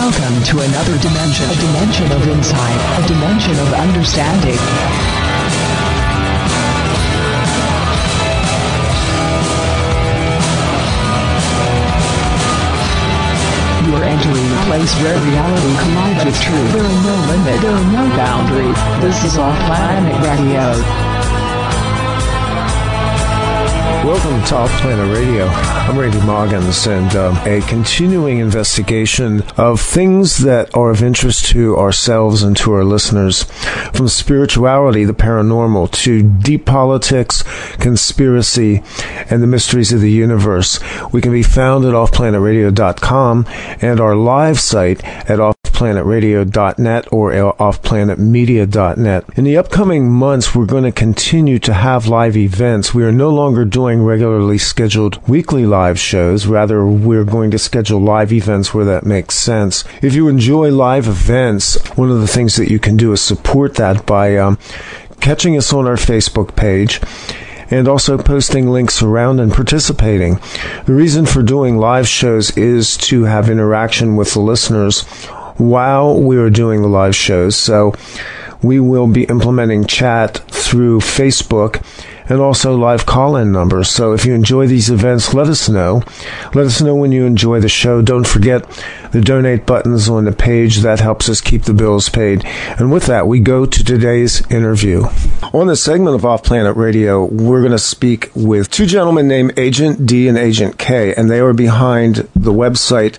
Welcome to another dimension, a dimension of insight, a dimension of understanding. You are entering a place where reality collides with truth. There are no limits, there are no boundaries. This is OffPlanet Radio. Welcome to OffPlanet Radio. I'm Randy Maugans, and a continuing investigation of things that are of interest to ourselves and to our listeners, from spirituality, the paranormal, to deep politics, conspiracy, and the mysteries of the universe. We can be found at offplanetradio.com and our live site at offplanetradio.net or offplanetmedia.net. In the upcoming months, we're going to continue to have live events. We are no longer doing regularly scheduled weekly live shows. Rather, we're going to schedule live events where that makes sense. If you enjoy live events, one of the things that you can do is support that by catching us on our Facebook page and also posting links around and participating. The reason for doing live shows is to have interaction with the listeners while we are doing the live shows. So we will be implementing chat through Facebook and also live call-in numbers. So if you enjoy these events, let us know. Let us know when you enjoy the show. Don't forget the donate buttons on the page. That helps us keep the bills paid. And with that, we go to today's interview. On this segment of OffPlanet Radio, we're going to speak with two gentlemen named Agent D and Agent K, and they are behind the website,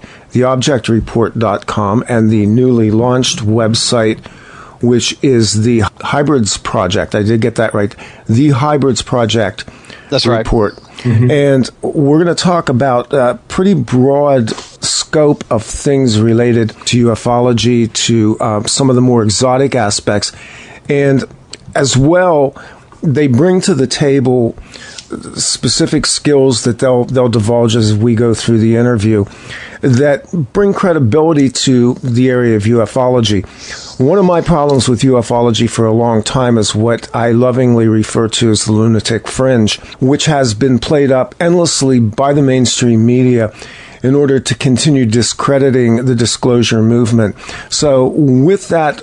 theobjectreport.com, and the newly launched website, which is the Hybridis Project. I did get that right. The Hybridis Project. That's right. Report. Mm-hmm. And we're going to talk about a pretty broad scope of things related to ufology, to some of the more exotic aspects. And as well, they bring to the table specific skills that they'll divulge as we go through the interview that bring credibility to the area of ufology. One of my problems with ufology for a long time is what I lovingly refer to as the lunatic fringe, which has been played up endlessly by the mainstream media in order to continue discrediting the disclosure movement. So with that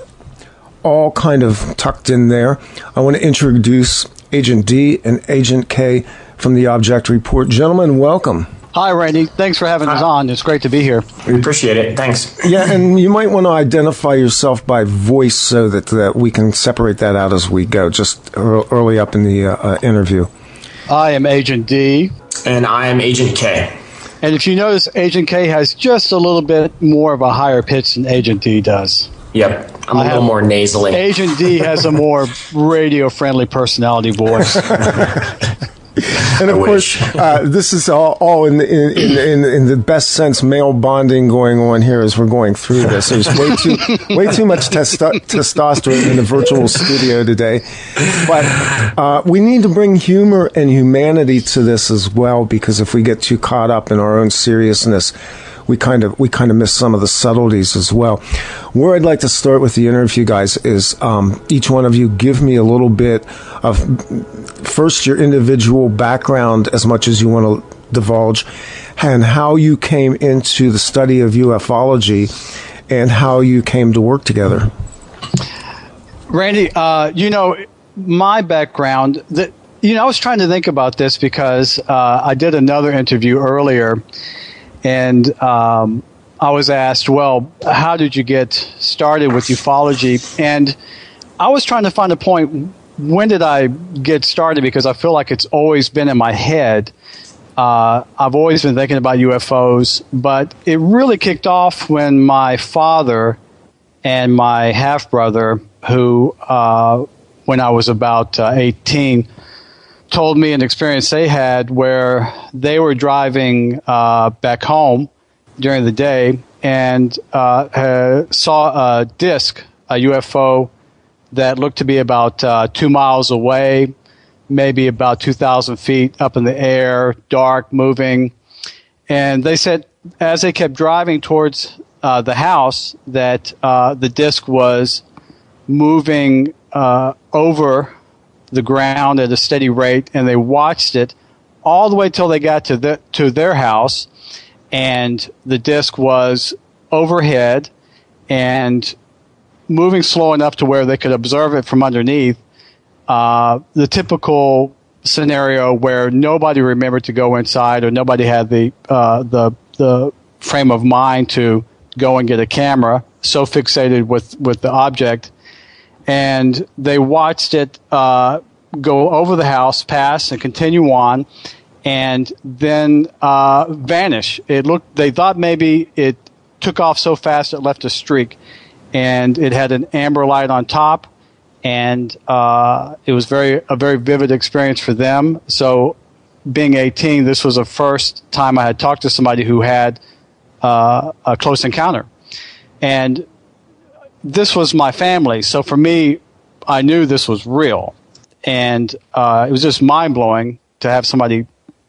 all kind of tucked in there, I want to introduce Agent D and Agent K from the Object Report. Gentlemen, welcome. Hi, Randy. Thanks for having us on. It's great to be here. We appreciate it. Thanks. Yeah, and you might want to identify yourself by voice so that we can separate that out as we go, just early up in the interview. I am Agent D. And I am Agent K. And if you notice, Agent K has just a little bit more of a higher pitch than Agent D does. Yep. I'm a little more nasally. Agent D has a more radio-friendly personality voice. And of course, this is all in the best sense male bonding going on here as we're going through this. There's way too much testosterone in the virtual studio today, but we need to bring humor and humanity to this as well, because if we get too caught up in our own seriousness, we kind of miss some of the subtleties as well. Where I'd like to start with the interview, guys, is each one of you give me a little bit of first your individual background, as much as you want to divulge, and how you came into the study of ufology and how you came to work together. Randy, my background, I was trying to think about this because I did another interview earlier. And I was asked, well, how did you get started with ufology? And I was trying to find a point, when did I get started? Because I feel like it's always been in my head. I've always been thinking about UFOs, but it really kicked off when my father and my half-brother, who, when I was about 18, told me an experience they had where they were driving back home during the day and saw a disc, a UFO, that looked to be about 2 miles away, maybe about 2,000 feet up in the air, dark, moving. And they said as they kept driving towards the house that the disc was moving over the ground at a steady rate, and they watched it all the way till they got to their house, and the disc was overhead, and moving slow enough to where they could observe it from underneath. The typical scenario where nobody remembered to go inside, or nobody had the frame of mind to go and get a camera, so fixated with the object. And they watched it go over the house, pass, and continue on, and then vanish. They thought maybe it took off so fast it left a streak, and it had an amber light on top, and it was a very vivid experience for them. So, being 18, this was the first time I had talked to somebody who had a close encounter, and this was my family. So for me, I knew this was real, and it was just mind blowing to have somebody,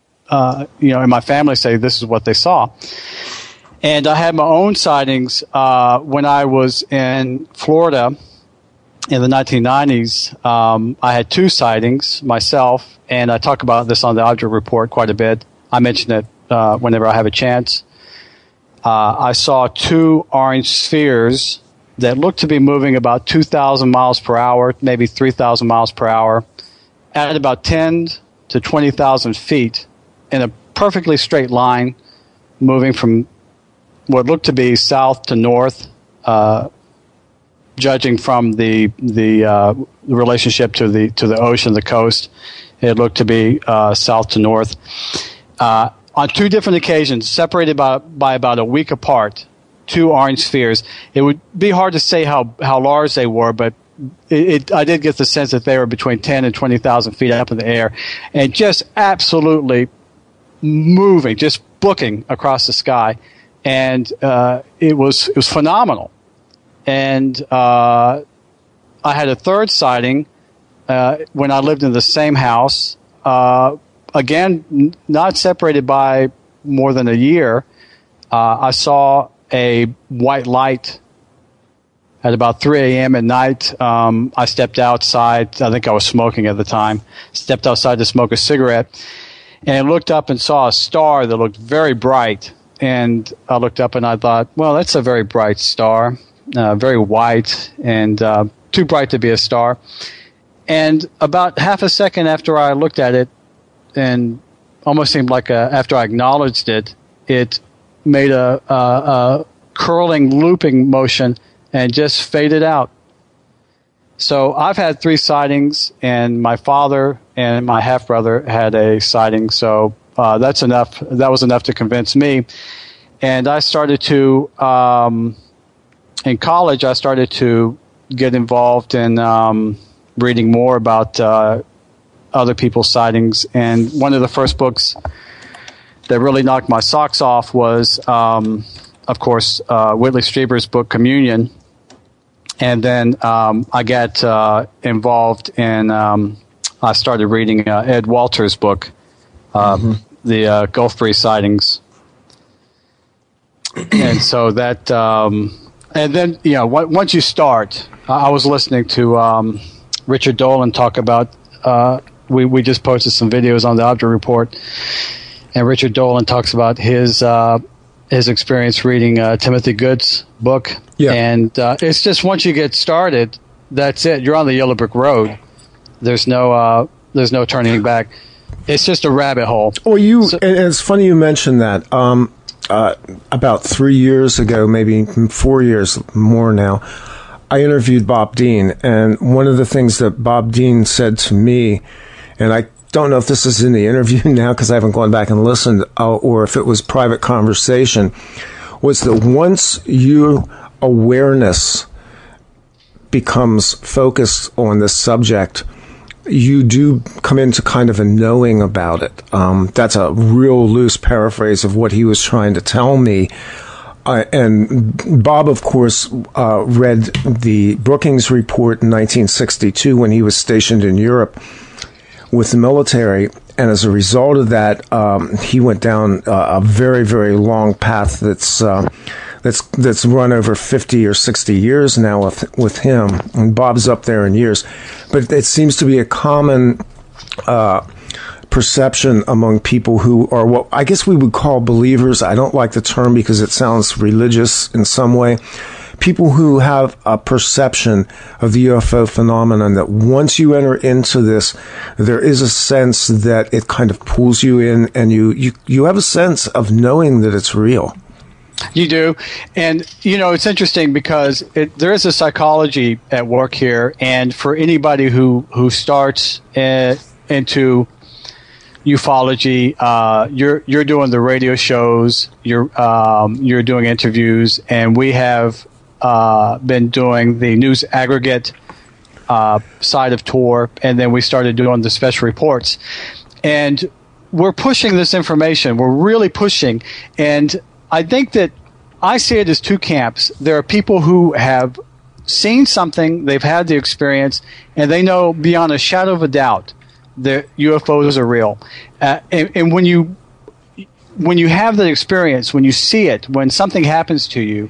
in my family say this is what they saw. And I had my own sightings when I was in Florida in the 1990s. I had 2 sightings myself, and I talk about this on the Object Report quite a bit. I mention it whenever I have a chance. I saw 2 orange spheres that looked to be moving about 2,000 miles per hour, maybe 3,000 miles per hour, at about 10 to 20,000 feet in a perfectly straight line, moving from what looked to be south to north, judging from the relationship to the ocean, the coast. It looked to be south to north. On 2 different occasions, separated by about a week apart, 2 orange spheres. It would be hard to say how large they were, but I did get the sense that they were between 10 and 20,000 feet up in the air, and just absolutely moving, just booking across the sky. And it was phenomenal. And I had a 3rd sighting when I lived in the same house. Again, not separated by more than a year. I saw a white light at about 3 a.m. at night. I stepped outside. I think I was smoking at the time. Stepped outside to smoke a cigarette, and I looked up and saw a star that looked very bright. And I looked up and I thought, well, that's a very bright star, very white, and too bright to be a star. And about half a second after I looked at it, and almost seemed like after I acknowledged it, it made a curling, looping motion and just faded out. So I've had 3 sightings, and my father and my half-brother had a sighting. So that's enough. That was enough to convince me. And I started to, in college, I started to get involved in reading more about other people's sightings. And one of the first books that really knocked my socks off was, of course, Whitley Strieber's book, Communion. And then I got involved in, I started reading Ed Walter's book, the Gulf Breeze sightings. And so that, and then, once you start, I was listening to Richard Dolan talk about, we just posted some videos on the Object Report, and Richard Dolan talks about his experience reading Timothy Good's book. Yeah. And it's just once you get started, that's it. You're on the yellow brick road. There's no turning back. It's just a rabbit hole. Well, and it's funny you mentioned that. About 3 years ago, maybe 4 years more now, I interviewed Bob Dean, and one of the things that Bob Dean said to me, and I don't know if this is in the interview now because I haven't gone back and listened, or if it was private conversation, was that once your awareness becomes focused on this subject, you do come into kind of a knowing about it. That's a real loose paraphrase of what he was trying to tell me. And Bob, of course, read the Brookings Report in 1962 when he was stationed in Europe with the military. And as a result of that, he went down a very, very long path that's run over 50 or 60 years now with him. And Bob's up there in years. But it seems to be a common perception among people who are what I guess we would call believers. I don't like the term because it sounds religious in some way. people who have a perception of the UFO phenomenon, that once you enter into this, there is a sense that it kind of pulls you in, and you have a sense of knowing that it's real. You do. And, it's interesting because there is a psychology at work here. And for anybody who starts into ufology, you're doing the radio shows, you're doing interviews, and we have been doing the news aggregate side of tour, and then we started doing the special reports. And we're pushing this information. We're really pushing. And I think that I see it as two camps. There are people who have seen something, they've had the experience, and they know beyond a shadow of a doubt that UFOs are real. And when you have that experience, when you see it, when something happens to you,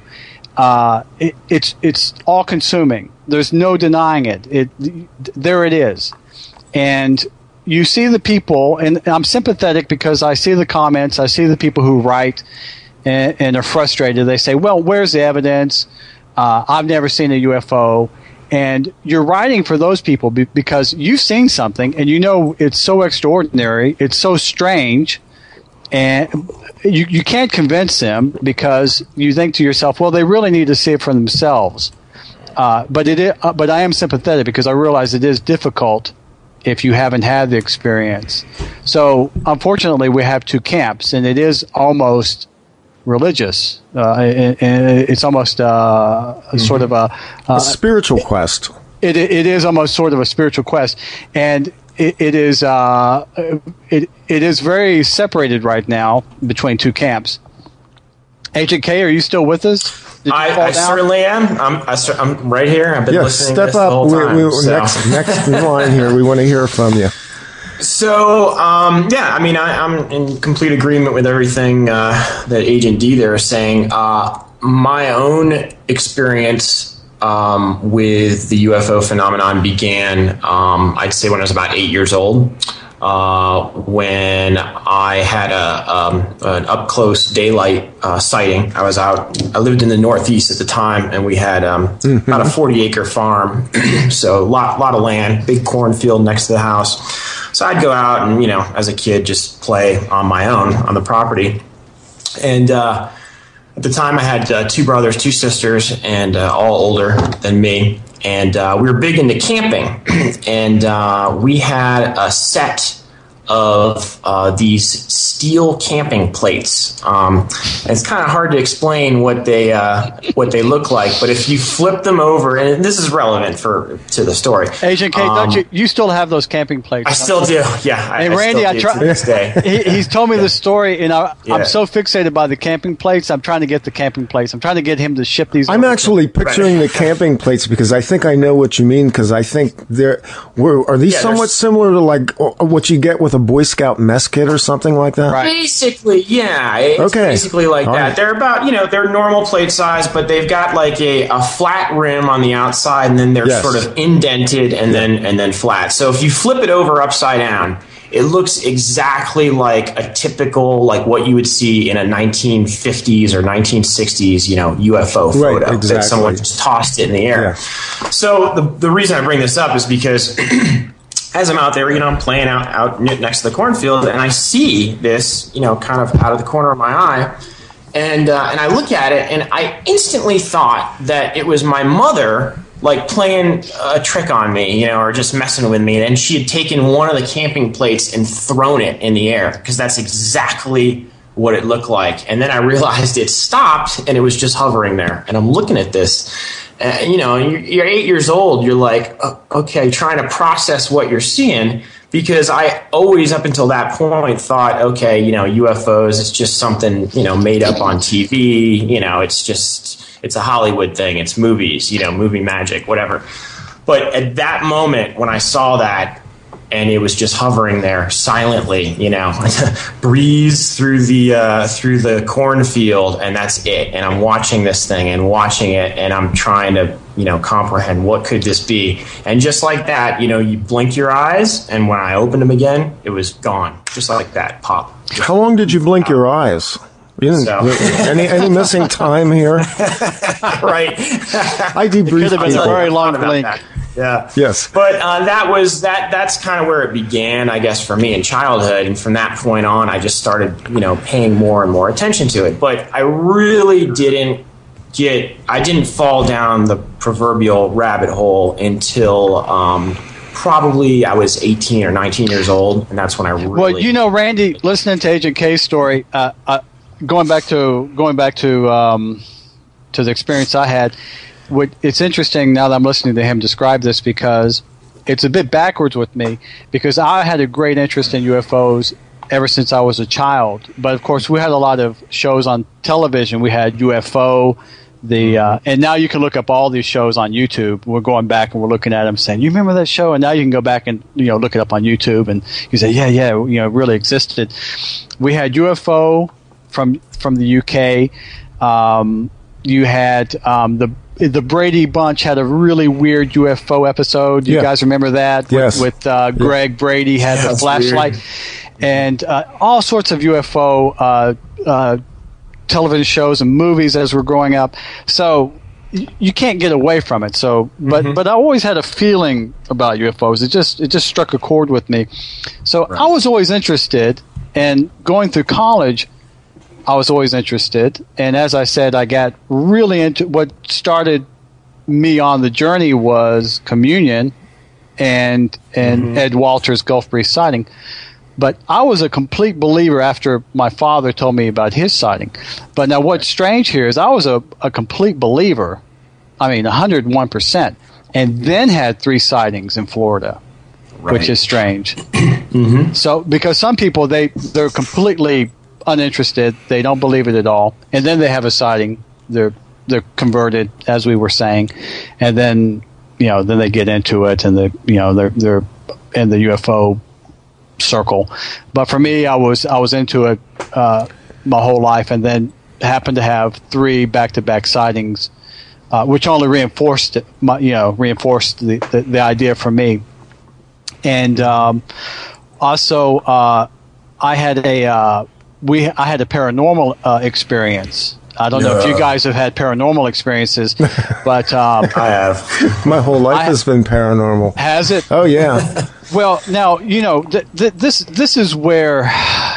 it's all consuming. There's no denying it. There it is. And you see the people, and I'm sympathetic because I see the comments, I see the people who write and are frustrated. They say, well, where's the evidence? I've never seen a UFO. And you're writing for those people because you've seen something and it's so extraordinary, it's so strange, and you can't convince them because you think to yourself, well, they really need to see it for themselves. But I am sympathetic because I realize it is difficult if you haven't had the experience. So unfortunately, we have two camps, and it is almost religious. It's almost sort of a spiritual quest. It is almost sort of a spiritual quest, and it is very separated right now between two camps. Agent K, are you still with us? I certainly am. I'm right here. I've been listening step to this up. the whole time. Next in line here. We want to hear from you. So, I'm in complete agreement with everything that Agent D there is saying. My own experience with the UFO phenomenon began, I'd say, when I was about 8 years old, when I had an up-close daylight sighting. I lived in the Northeast at the time, and we had about a 40-acre farm, so a lot of land, big cornfield next to the house. So I'd go out and, as a kid, just play on my own on the property. And at the time, I had two brothers, two sisters, and all older than me. And we were big into camping. And we had a set of these steel camping plates. It's kind of hard to explain what they look like, but if you flip them over, and this is relevant to the story. Agent K, don't you still have those camping plates? I still do. Yeah. And Randy, I try. To this day. He's told me the story, and I'm so fixated by the camping plates. I'm trying to get the camping plates. I'm trying to get him to ship these. I'm actually picturing the camping plates because I think I know what you mean. Because I think are these somewhat similar to like what you get with a Boy Scout mess kit or something like that? Right. Basically, yeah. It's basically like that. Right. They're about, they're normal plate size, but they've got like a flat rim on the outside, and then they're sort of indented and then flat. So if you flip it over upside down, it looks exactly like a typical, like what you would see in a 1950s or 1960s, UFO photo. Right, that someone just tossed it in the air. Yeah. So the reason I bring this up is because as I'm out there, I'm playing out next to the cornfield, and I see this, kind of out of the corner of my eye, and I look at it, and I instantly thought that it was my mother, like playing a trick on me, or just messing with me, and she had taken one of the camping plates and thrown it in the air, because that's exactly what it looked like. And then I realized it stopped, and it was just hovering there, and I'm looking at this. You're 8 years old. You're like, okay, trying to process what you're seeing, because I always, up until that point, thought, okay, UFOs, it's just something, made up on TV. It's a Hollywood thing. It's movies, movie magic, whatever. But at that moment, when I saw that, and it was just hovering there silently, breeze through the cornfield, and that's it. And I'm watching this thing and watching it, and I'm trying to, comprehend what could this be. And just like that, you blink your eyes, and when I opened them again, it was gone, just like that, pop. How long did you blink your eyes? Any missing time here? Right. I debriefed. It could have been a very long blink. Yeah. Yes. But that's kind of where it began, I guess, for me in childhood. And from that point on, I just started, paying more and more attention to it. But I really didn't fall down the proverbial rabbit hole until probably I was 18 or 19 years old. And that's when I really... Well, Randy, listening to Agent K's story, going back to the experience I had, it's interesting now that I'm listening to him describe this, because it's a bit backwards with me, because I had a great interest in UFOs ever since I was a child. But of course, we had a lot of shows on television. We had UFO, and now you can look up all these shows on YouTube. We're going back and we're looking at them, saying, "You remember that show?" And now you can go back and look it up on YouTube, and you say, "Yeah, it really existed." We had UFO from the UK. You had the Brady Bunch had a really weird UFO episode. You guys remember that? Yes. With Greg Brady had the flashlight. Weird. And all sorts of UFO television shows and movies as we're growing up. So you can't get away from it. So, but I always had a feeling about UFOs. It just struck a chord with me. So I was always interested, and going through college, I was always interested. And as I said, I got really into what started me on the journey was communion and Ed Walter's Gulf Breeze sighting. But I was a complete believer after my father told me about his sighting. But now what's strange here is I was a complete believer, 101%, and then had 3 sightings in Florida, which is strange. So because some people, they're completely uninterested, they don't believe it at all, and then they have a sighting, they're converted, as we were saying, and then then they get into it, and they're in the UFO circle. But for me, I was into it my whole life, and then happened to have 3 back-to-back sightings, which only reinforced the idea for me. And also I had a paranormal experience. I don't know if you guys have had paranormal experiences, but I have. My whole life has been paranormal. Has it? Oh yeah. Well, now this is where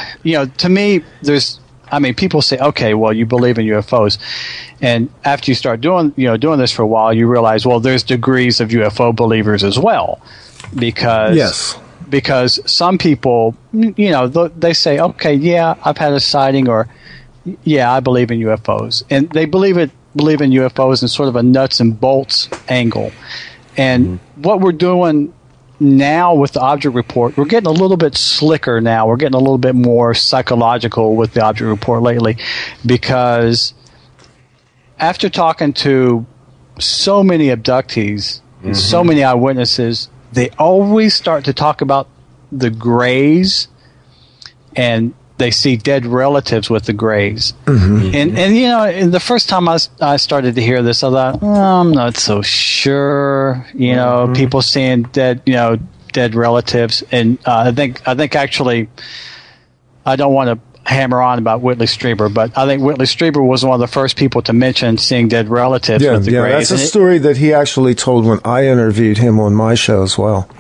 to me there's. People say, okay, well, you believe in UFOs, and after you start doing this for a while, you realize, well, there's degrees of UFO believers as well, because some people, they say, okay, yeah, I've had a sighting, or yeah, I believe in UFOs, and they believe in UFOs in sort of a nuts and bolts angle. And what we're doing now with the object report, we're getting a little bit slicker now. We're getting a little bit more psychological with the object report lately, because after talking to so many abductees and so many eyewitnesses, they always start to talk about the grays, and they see dead relatives with the grays. And the first time I started to hear this, I thought, I'm not so sure. People seeing dead relatives, and I think actually, I don't want to hammer on about Whitley Strieber, but I think Whitley Strieber was one of the first people to mention seeing dead relatives with the grays. That's a story that he actually told when I interviewed him on my show as well.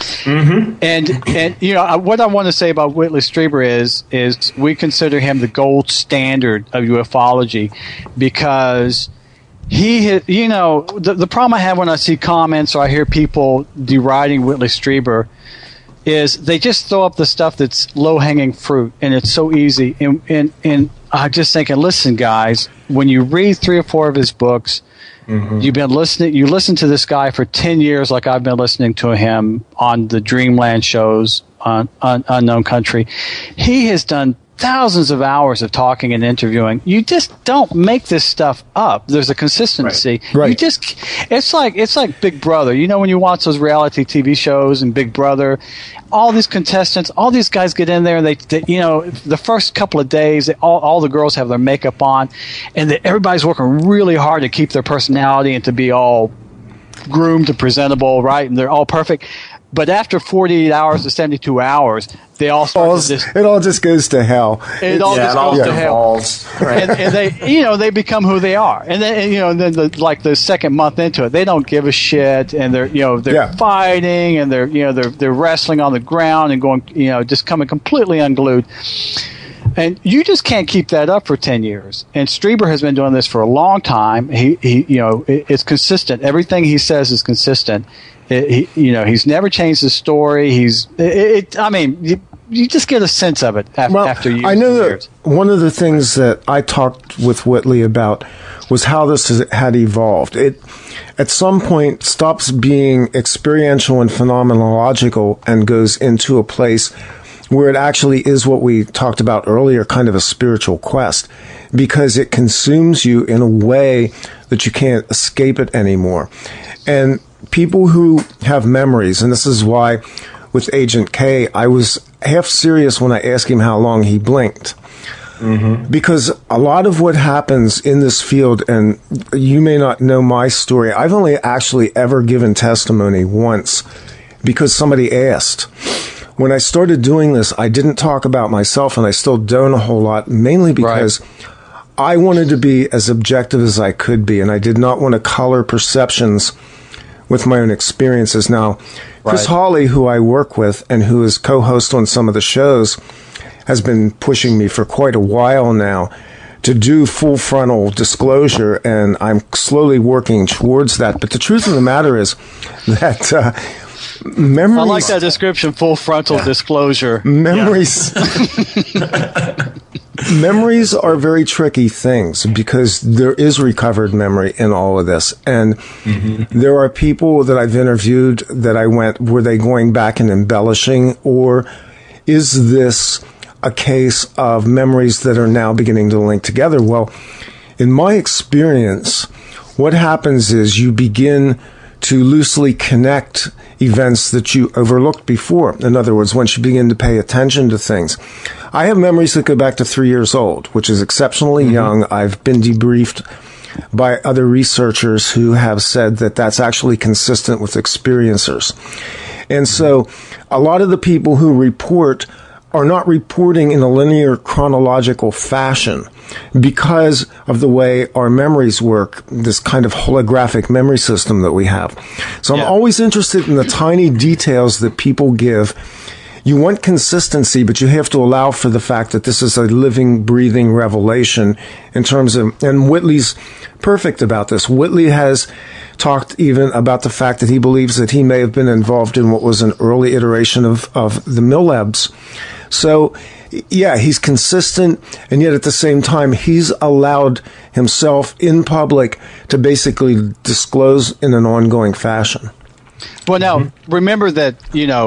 And what I want to say about Whitley Strieber is we consider him the gold standard of ufology, because he, the problem I have when I see comments or I hear people deriding Whitley Strieber is they just throw up the stuff that's low-hanging fruit, and it's so easy. And I'm just thinking, listen, guys, when you read 3 or 4 of his books, you've been listening. You listen to this guy for 10 years, like I've been listening to him on the Dreamland shows on Unknown Country. He has done thousands of hours of talking and interviewing. You just don't make this stuff up. There's a consistency. Right. It's like Big Brother. When you watch those reality TV shows and Big Brother, all these contestants, all these guys get in there, and they the first couple of days, all the girls have their makeup on, and everybody's working really hard to keep their personality and to be all groomed and presentable, right? And they're all perfect. But after 48 hours to 72 hours, they all start it all just goes to hell. It all just goes to hell. Right. And they, they become who they are. And then, the second month into it, they don't give a shit, and they're fighting, and they're wrestling on the ground and going, just coming completely unglued. And you just can't keep that up for 10 years. And Strieber has been doing this for a long time. It's consistent. Everything he says is consistent. He's never changed the story. You just get a sense of it after years. I know that one of the things that I talked with Whitley about was how this had evolved. It, at some point, stops being experiential and phenomenological and goes into a place where it actually is what we talked about earlier, kind of a spiritual quest, because it consumes you in a way that you can't escape it anymore. And people who have memories, and this is why with Agent K, I was half serious when I asked him how long he blinked. Mm-hmm. Because a lot of what happens in this field, and you may not know my story, I've only actually ever given testimony once because somebody asked. When I started doing this, I didn't talk about myself, and I still don't a whole lot, mainly because I wanted to be as objective as I could be, and I did not want to color perceptions with my own experiences. Now, Chris Hawley, who I work with and who is co-host on some of the shows, has been pushing me for quite a while now to do full frontal disclosure, and I'm slowly working towards that. But the truth of the matter is that memories... I like that description, full frontal disclosure. Memories... Memories are very tricky things because there is recovered memory in all of this. And there are people that I've interviewed that were they going back and embellishing, or is this a case of memories that are now beginning to link together? Well, in my experience, what happens is you begin to loosely connect events that you overlooked before. In other words, once you begin to pay attention to things. I have memories that go back to 3 years old, which is exceptionally young. I've been debriefed by other researchers who have said that that's actually consistent with experiencers. And so a lot of the people who report are not reporting in a linear chronological fashion because of the way our memories work, this kind of holographic memory system that we have. So I'm always interested in the tiny details that people give. You want consistency, but you have to allow for the fact that this is a living, breathing revelation in terms of, and Whitley's perfect about this. Whitley has talked even about the fact that he believes that he may have been involved in what was an early iteration of the Millebs. So, yeah, he's consistent, and yet at the same time, he's allowed himself in public to basically disclose in an ongoing fashion. Well, now, remember that,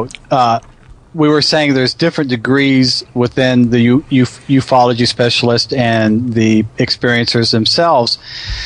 we were saying there's different degrees within the ufology specialist and the experiencers themselves.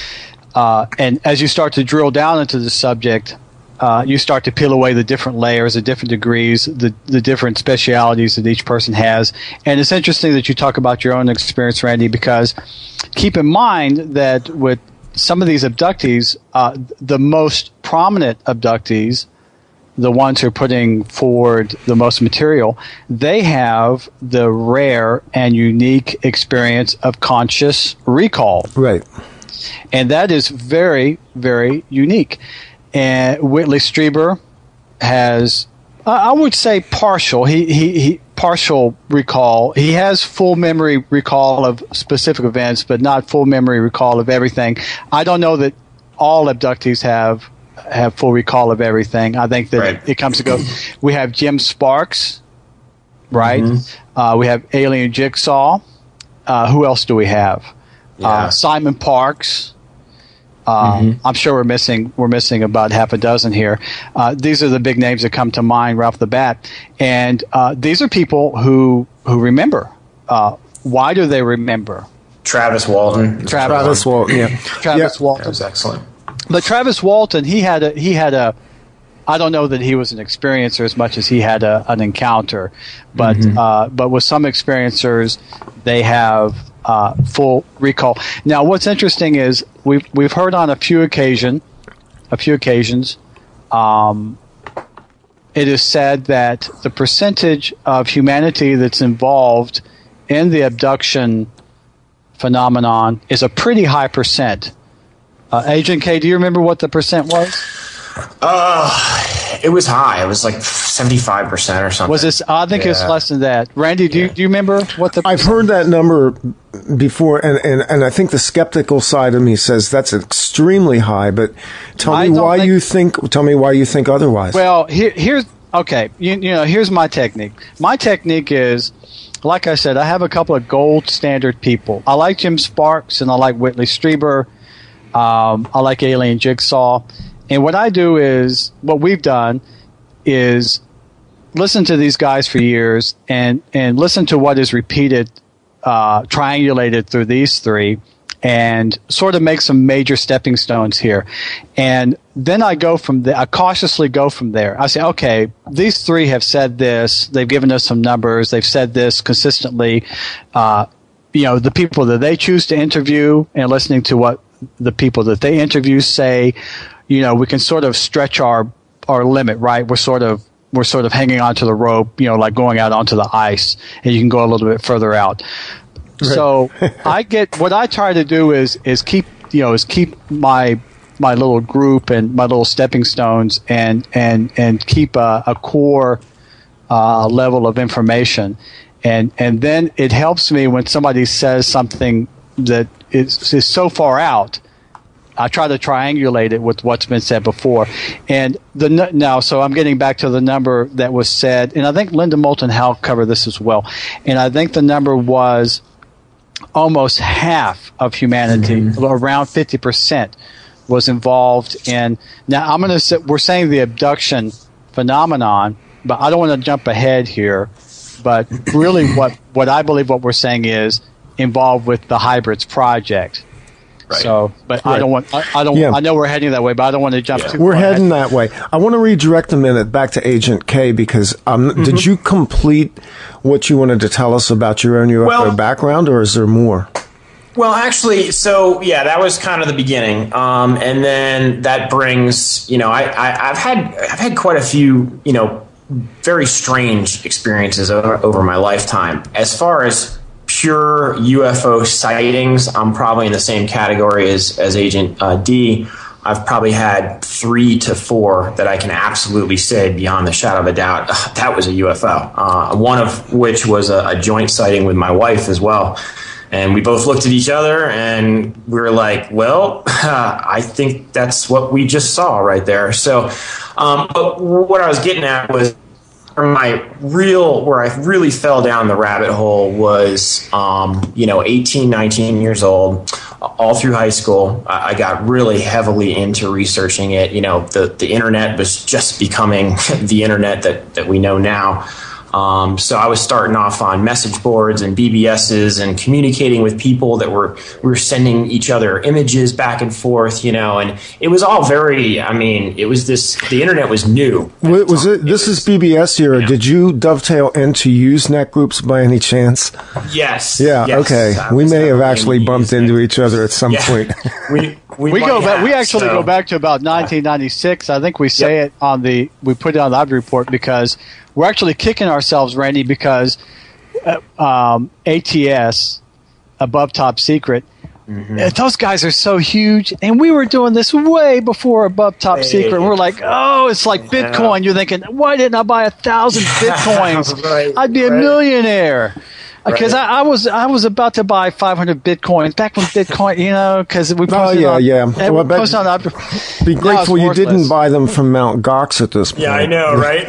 And as you start to drill down into the subject, you start to peel away the different layers, the different degrees, the different specialities that each person has. And it's interesting that you talk about your own experience, Randy, because keep in mind that with some of these abductees, the most prominent abductees, the ones who are putting forward the most material, they have the rare and unique experience of conscious recall. Right. And that is very, very unique. And Whitley Strieber has, I would say, partial. He partial recall. He has full memory recall of specific events, but not full memory recall of everything. I don't know that all abductees have full recall of everything. I think that it comes to go. We have Jim Sparks, right? Mm-hmm. We have Alien Jigsaw. Who else do we have? Simon Parks. I'm sure we're missing about half a dozen here. These are the big names that come to mind right off the bat, and these are people who remember. Why do they remember? Travis Walton. Travis Walton. Yeah. Travis Walton. That was excellent. But Travis Walton, he had a. I don't know that he was an experiencer as much as he had an encounter, but with some experiencers, they have full recall. Now, what's interesting is we've heard on a few occasions, it is said that the percentage of humanity that's involved in the abduction phenomenon is a pretty high percent. Agent K, do you remember what the percent was? It was high. It was like 75% or something. Was this? I think it's less than that. Randy, do you remember what the? I've heard that number before, and I think the skeptical side of me says that's extremely high. But tell me why you think otherwise. Well, here's okay. You know, here's my technique. My technique is, like I said, I have a couple of gold standard people. I like Jim Sparks and I like Whitley Strieber. I like Alien Jigsaw. And what I do is, what we've done is listen to these guys for years and listen to what is repeated, triangulated through these three, and sort of make some major stepping stones here. And then I go from there. I cautiously go from there. I say, okay, these three have said this. They've given us some numbers. They've said this consistently. The people that they choose to interview and listening to what the people that they interview say, we can sort of stretch our limit, right? We're sort of hanging onto the rope, like going out onto the ice, and you can go a little bit further out. Right. So what I try to do is keep my little group and my little stepping stones and keep a core level of information, and then it helps me when somebody says something that is so far out. I try to triangulate it with what's been said before. And so I'm getting back to the number that was said, and I think Linda Moulton Howe covered this as well. And I think the number was almost half of humanity, around 50%, was involved in. Now we're saying the abduction phenomenon, but I don't want to jump ahead here. But really, what I believe what we're saying is involved with the Hybridis project. Right. So, but right. I know we're heading that way, but I don't want to jump too far. We're heading that way. I want to redirect a minute back to Agent K because did you complete what you wanted to tell us about your own UFO background, or is there more? Well, actually, that was kind of the beginning, and then that brings I've had quite a few very strange experiences over my lifetime. As far as pure UFO sightings, I'm probably in the same category as Agent D. I've probably had 3 to 4 that I can absolutely say beyond the shadow of a doubt, that was a UFO. One of which was a joint sighting with my wife as well. And we both looked at each other and we were like, well, I think that's what we just saw right there. So, but what I was getting at was, where I really fell down the rabbit hole was, 18, 19 years old, all through high school. I got really heavily into researching it. The internet was just becoming the internet that we know now. So I was starting off on message boards and BBSs and communicating with people that we were sending each other images back and forth, and it was all very, the internet was new. This is BBS here. Did you dovetail into Usenet groups by any chance? Yes. Yeah. Yes, okay. We may have actually bumped into each other at some point. We go back. We actually go back to about 1996. I think we say it we put it on the Live Report because we're actually kicking ourselves, Randy, because ATS, Above Top Secret, those guys are so huge, and we were doing this way before Above Top Secret. We're like, it's like Bitcoin. You're thinking, why didn't I buy 1,000 Bitcoins? Right, I'd be a millionaire. Because I was about to buy 500 Bitcoins back when Bitcoin, because we posted on. Be grateful you didn't buy them from Mt. Gox at this point. Yeah, I know, right?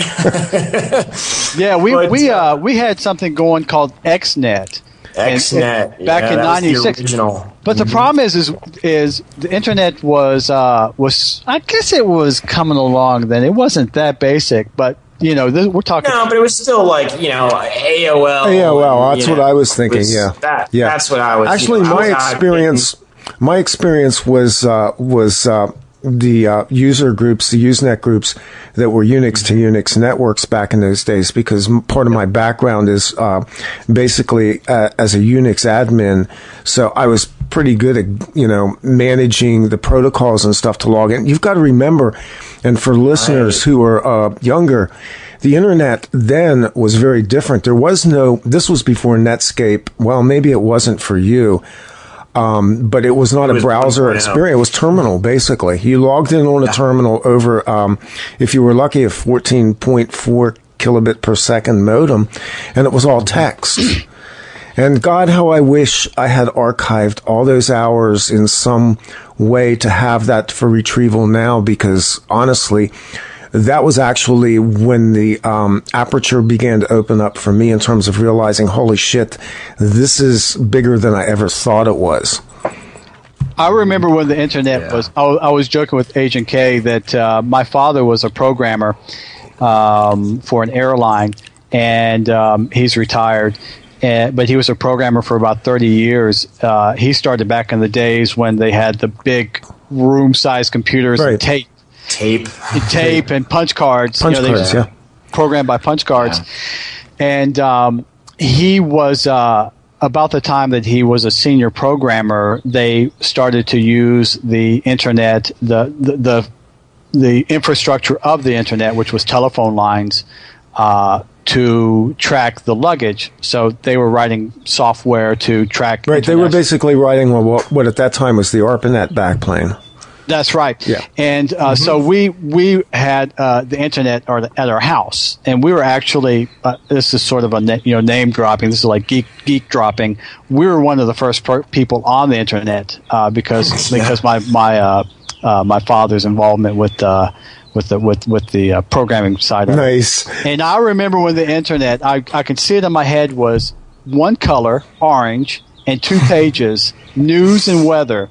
Yeah, we had something going called XNet. XNet, back in '96. But the problem is the internet was I guess it was coming along then. It wasn't that basic, but. We're talking. No, but it was still like AOL. AOL. That's what I was thinking. That's what I was. Actually, my experience was the user groups, the Usenet groups that were Unix to Unix networks back in those days, because part of my background is basically as a Unix admin. So I was pretty good at, managing the protocols and stuff to log in. You've got to remember, and for listeners who are younger, the internet then was very different. This was before Netscape. Well, maybe it wasn't for you. But it was not a browser experience. It was terminal, basically. You logged in on a terminal over, if you were lucky, a 14.4 kilobit per second modem, and it was all text. And God, how I wish I had archived all those hours in some way to have that for retrieval now, because honestly, that was actually when the aperture began to open up for me in terms of realizing, holy shit, this is bigger than I ever thought it was. I remember when the internet was, I was joking with Agent K that my father was a programmer for an airline, and he's retired. But he was a programmer for about 30 years. He started back in the days when they had the big room-sized computers and tape and punch cards. Programmed by punch cards. And he was about the time that he was a senior programmer, they started to use the internet, the infrastructure of the internet, which was telephone lines, to track the luggage. So they were writing software to track. Right. They were basically writing what at that time was the ARPANET backplane. That's right. Yeah. And so we had the internet at our house, and we were actually this is sort of a name dropping. This is like geek dropping. We were one of the first people on the internet because my father's involvement with the programming side of it. Nice. And I remember when the internet, I can see it in my head, was one color, orange, and 2 pages, news and weather.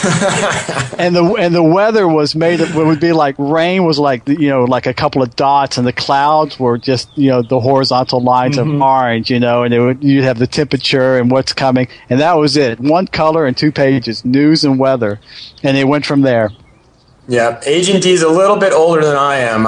and the weather was made of, it would be like rain was like like a couple of dots, and the clouds were just the horizontal lines of orange, and you'd have the temperature and what's coming, and that was it. One color and 2 pages, news and weather, and it went from there. Yeah, Agent D is a little bit older than I am.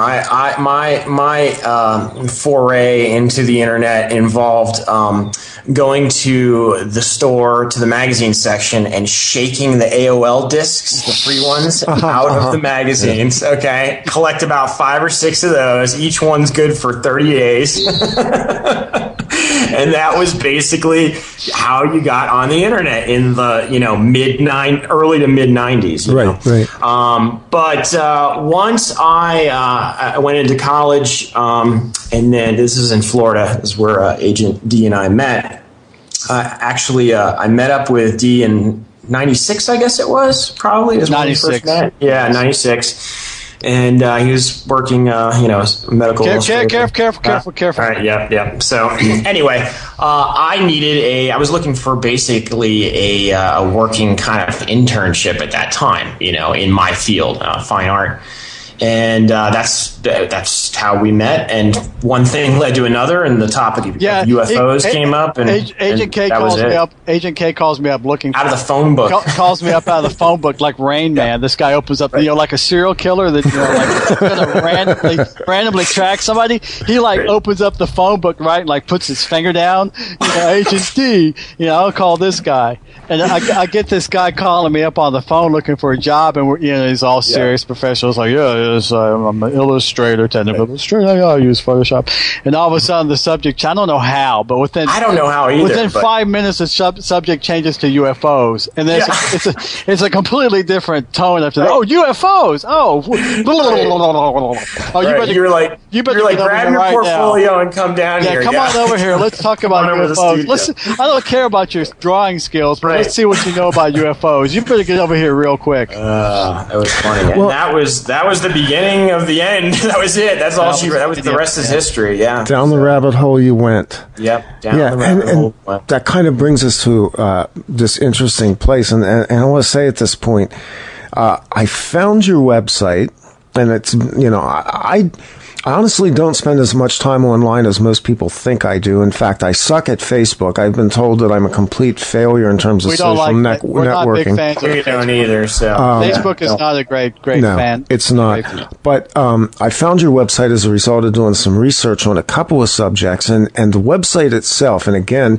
My foray into the internet involved going to the store, to the magazine section, and shaking the AOL discs, the free ones, out of the magazines. Okay, collect about 5 or 6 of those. Each one's good for 30 days. And that was basically how you got on the internet in the early to mid 90s. Right. But once I went into college, and then this is in Florida, is where Agent D and I met. I met up with D in 96, I guess it was, probably. Is 96. Yeah, 96. And he was working, medical. Careful. All right, yeah. So anyway, I was looking for basically a working kind of internship at that time, in my field, fine art. And that's how we met. And one thing led to another, and the topic of UFOs came up. And Agent K calls me up. Agent K calls me up looking out of the phone book. Calls me up out of the phone book like Rain Man. This guy opens up, like a serial killer that gonna randomly track somebody. He opens up the phone book, right, and puts his finger down. Agent D. I'll call this guy. And I get this guy calling me up on the phone looking for a job, and he's all serious, professional. It's like, I'm an illustrator, technical illustrator. I use Photoshop. And all of a sudden, the subject, I don't know how, but I don't know how either. Within 5 minutes, the subject changes to UFOs, and then it's a completely different tone after that. Oh, UFOs! Oh, you better grab your portfolio and come down here. Yeah, come on over here. Let's talk about UFOs. I don't care about your drawing skills, but let's see what you know about UFOs. You better get over here real quick. That was funny. Well, that was the beginning of the end. That was it. That's all she. That was the rest is history. Yeah. Down the rabbit hole you went. Yep. Down the rabbit hole. That kind of brings us to this interesting place, and I want to say at this point, I found your website, and it's I honestly don't spend as much time online as most people think I do. In fact, I suck at Facebook. I've been told that I'm a complete failure in terms of social networking. We're not big fans of Facebook. We don't either. So Facebook is not a great fan. It's not. But I found your website as a result of doing some research on a couple of subjects, and the website itself. And again,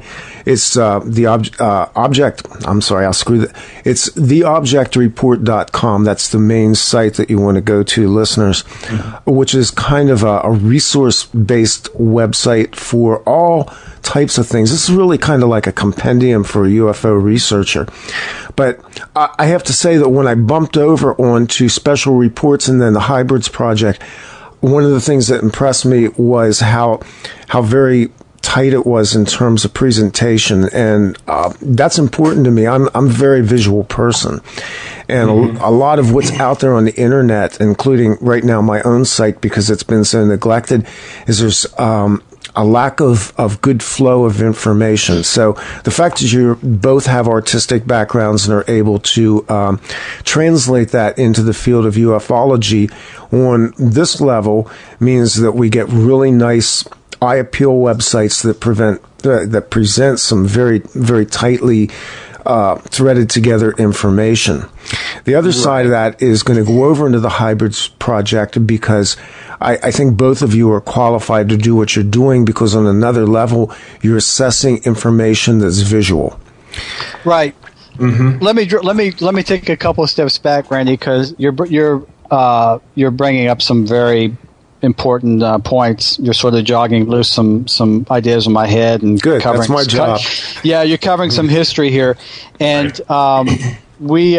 It's object. I'm sorry, I'll screw that. It's theobjectreport.com. That's the main site that you want to go to, listeners, which is kind of a resource-based website for all types of things. This is really kind of like a compendium for a UFO researcher. But I have to say that when I bumped over onto special reports and then the Hybridis project, one of the things that impressed me was how very tight it was in terms of presentation, and that's important to me. I'm a very visual person, and a lot of what's out there on the internet, including right now my own site, because it's been so neglected, is there's a lack of good flow of information. So the fact that you both have artistic backgrounds and are able to translate that into the field of ufology on this level means that we get really nice eye appeal websites that present some very, very tightly threaded together information. The other side of that is going to go over into the Hybridis project, because I think both of you are qualified to do what you're doing, because on another level, you're assessing information that's visual. Right. Let me take a couple of steps back, Randy, because you're bringing up some very important points. You're sort of jogging loose some ideas in my head and good. That's my job. Yeah, you're covering some history here, and we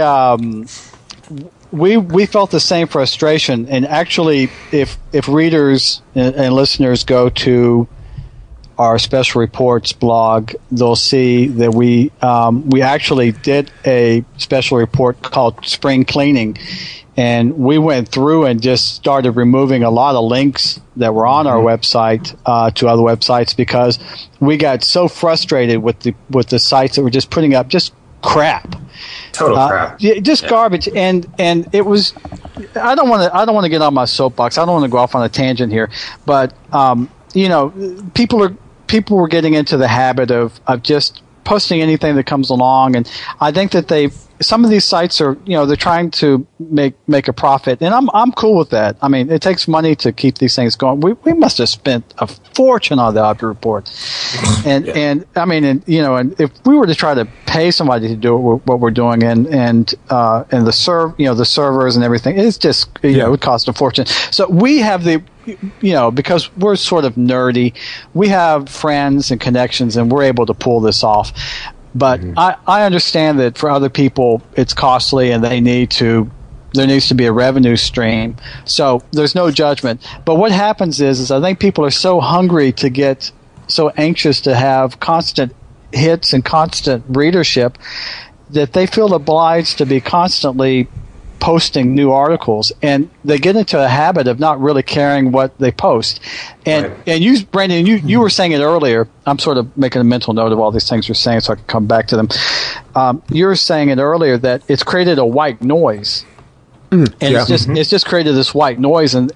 felt the same frustration. And actually, if readers and listeners go to our special reports blog, they'll see that we actually did a special report called Spring Cleaning. And we went through and just started removing a lot of links that were on our website to other websites, because we got so frustrated with the sites that were just putting up just crap, total crap, garbage. And it was. I don't want to get on my soapbox. I don't want to go off on a tangent here, but people were getting into the habit of just posting anything that comes along, and I think that some of these sites are, they're trying to make a profit, and I'm cool with that. I mean, it takes money to keep these things going. We must have spent a fortune on the object report, and I mean, and if we were to try to pay somebody to do what we're doing, and the servers and everything, it's just it would cost a fortune. So we have because we're sort of nerdy, we have friends and connections, and we're able to pull this off. But I understand that for other people it's costly, and there needs to be a revenue stream. So there's no judgment. But what happens is I think people are so hungry to get so anxious to have constant hits and constant readership that they feel obliged to be constantly posting new articles, and they get into a habit of not really caring what they post. And you, Brandon, you were saying it earlier. I'm sort of making a mental note of all these things you're saying so I can come back to them. You were saying it earlier that it's created a white noise, and it's just created this white noise, and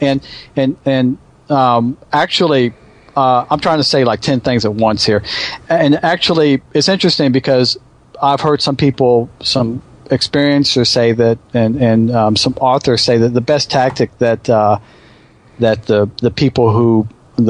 actually, I'm trying to say like 10 things at once here, and actually, it's interesting because I've heard some experiencers say that, and some authors say that the best tactic that the people who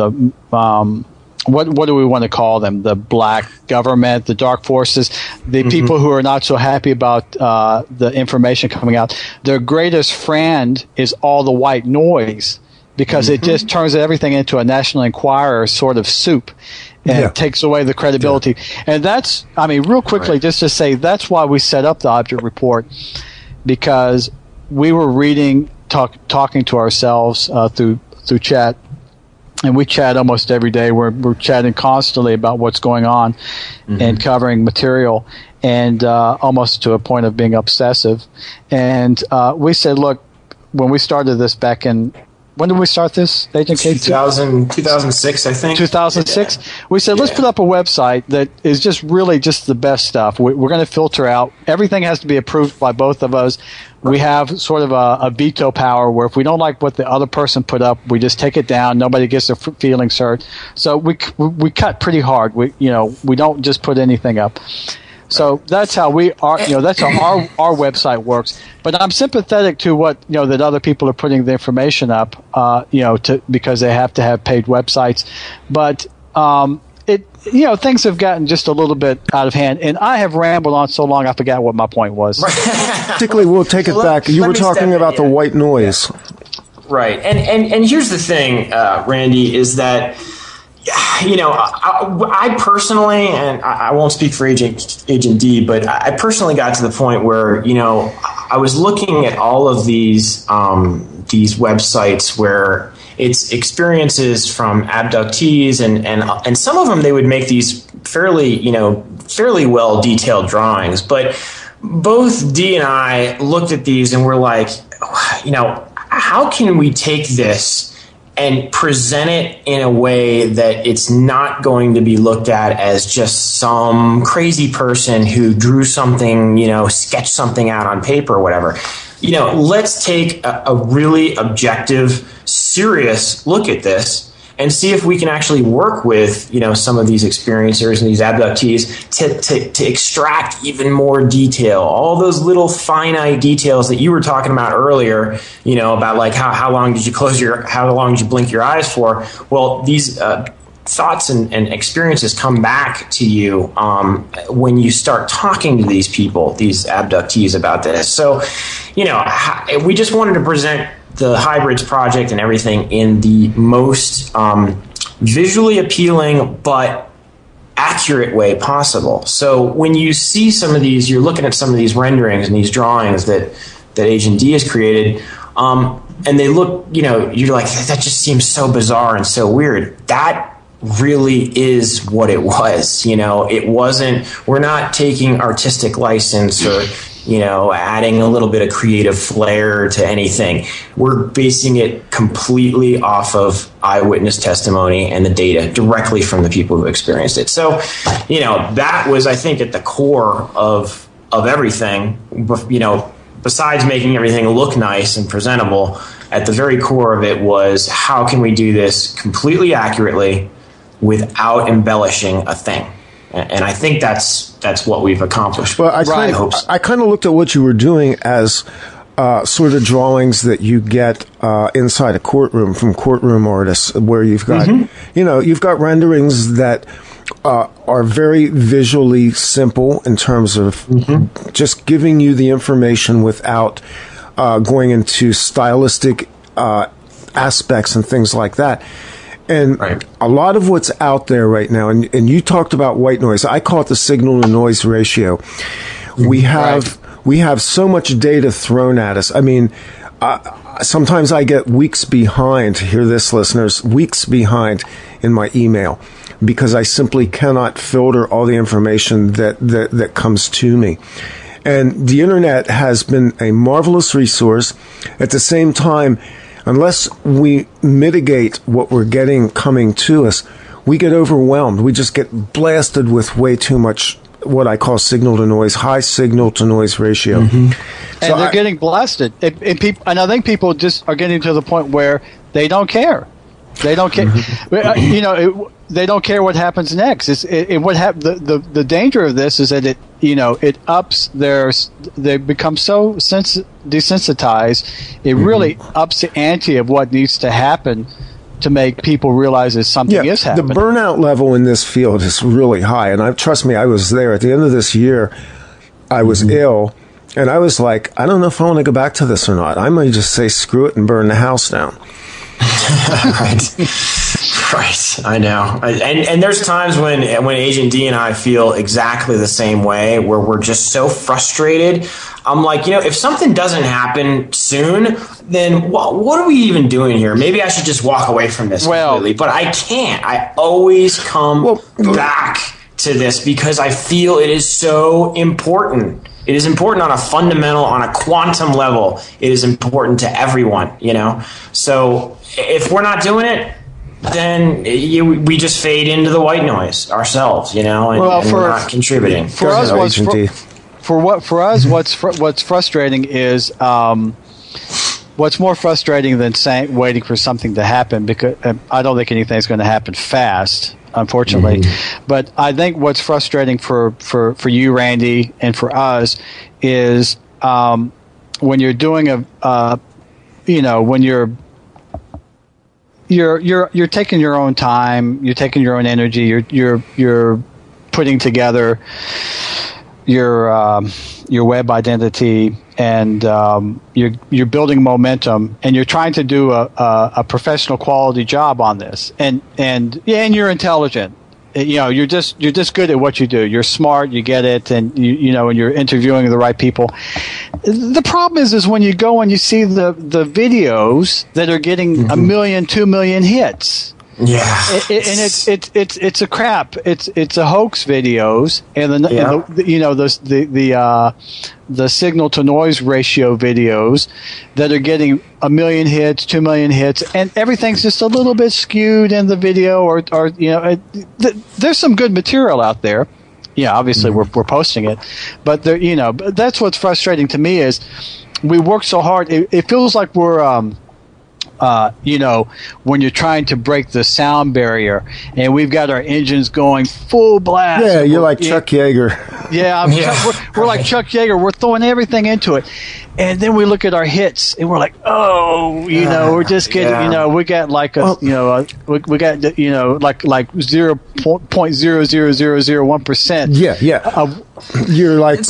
what do we want to call them? The black government, the dark forces, the people who are not so happy about the information coming out. Their greatest friend is all the white noise, because it just turns everything into a National Enquirer sort of soup. And it takes away the credibility. And that's, I mean, real quickly, just to say, that's why we set up the object report, because we were reading, talking to ourselves through chat, and we chat almost every day. We're chatting constantly about what's going on and covering material, and almost to a point of being obsessive. And we said, look, when we started this back in, when did we start this, Agent K? 2006, I think. 2006? Yeah. We said, let's put up a website that is just really just the best stuff. We're going to filter out. Everything has to be approved by both of us. We have sort of a veto power where if we don't like what the other person put up, we just take it down. Nobody gets their feelings hurt. So we cut pretty hard. We don't just put anything up. So that's how we are. That's how our website works. But I'm sympathetic to what that other people are putting the information up. Because they have to have paid websites. But things have gotten just a little bit out of hand, and I have rambled on so long I forgot what my point was. Particularly, we'll take it back. You were talking about the white noise. Right. And here's the thing, Randy, is that, I personally, and I won't speak for Agent D, but I personally got to the point where, I was looking at all of these websites where it's experiences from abductees, and some of them, they would make these fairly well detailed drawings. But both D and I looked at these and we're like, how can we take this and present it in a way that it's not going to be looked at as just some crazy person who drew something, sketched something out on paper or whatever. Let's take a really objective, serious look at this and see if we can actually work with, some of these experiencers and these abductees to extract even more detail. All those little finite details that you were talking about earlier, about like how long did you blink your eyes for? Well, these thoughts and experiences come back to you when you start talking to these people, these abductees, about this. So, we just wanted to present the Hybridis project and everything in the most visually appealing but accurate way possible. So when you see some of these, you're looking at some of these renderings and these drawings that Agent D has created, and they look, you're like, that just seems so bizarre and so weird. That really is what it was. It wasn't, we're not taking artistic license or adding a little bit of creative flair to anything. We're basing it completely off of eyewitness testimony and the data directly from the people who experienced it. So, that was, I think, at the core of everything. Besides making everything look nice and presentable, at the very core of it was, how can we do this completely accurately without embellishing a thing? And I think that's what we've accomplished. Well, I kind of looked at what you were doing as sort of drawings that you get inside a courtroom from courtroom artists, where you've got, you've got renderings that are very visually simple in terms of just giving you the information without going into stylistic aspects and things like that. And a lot of what's out there right now, and you talked about white noise. I call it the signal to noise ratio. We have so much data thrown at us. I mean, sometimes I get weeks behind, hear this, listeners, weeks behind in my email because I simply cannot filter all the information that comes to me. And the internet has been a marvelous resource. At the same time, unless we mitigate what we're getting coming to us, we get overwhelmed. We just get blasted with way too much what I call signal to noise, high signal to noise ratio. So and they're getting blasted. And I think people just are getting to the point where they don't care. They don't care. They don't care what happens next. The danger of this is that it ups they become so desensitized. It really ups the ante of what needs to happen to make people realize that something is happening. The burnout level in this field is really high, and trust me, I was there at the end of this year. I was ill, and I was like, I don't know if I want to go back to this or not. I might just say screw it and burn the house down. Right, I know. And there's times when Agent D and I feel exactly the same way, where we're just so frustrated. I'm like, if something doesn't happen soon, then what are we even doing here? Maybe I should just walk away from this completely. But I can't. I always come back to this because I feel it is so important. It is important on a fundamental, on a quantum level. It is important to everyone, So if we're not doing it, then we just fade into the white noise ourselves, and we're not contributing. For us, what's frustrating is what's more frustrating than waiting for something to happen, because I don't think anything's going to happen fast, unfortunately. But I think what's frustrating for you, Randy, and for us is when you're doing when you're you're taking your own time, you're taking your own energy, you're putting together your web identity, and you're building momentum, and you're trying to do a professional quality job on this, and you're intelligent. You're just good at what you do. You're smart, you get it, and and you're interviewing the right people. The problem is when you go and you see the videos that are getting 1 million, 2 million hits. Yeah, and it's a crap. It's a hoax videos, and the signal to noise ratio videos that are getting 1 million hits, 2 million hits, and everything's just a little bit skewed in the video, or there's some good material out there. Yeah, obviously we're posting it, but but that's what's frustrating to me is we work so hard. It feels like we're when you're trying to break the sound barrier, and we've got our engines going full blast. Yeah, you're like Chuck Yeager. Yeah, we're like Chuck Yeager. We're throwing everything into it, and then we look at our hits, and we're like, we're just getting, we got like we got like 0.00001%. Yeah. You're like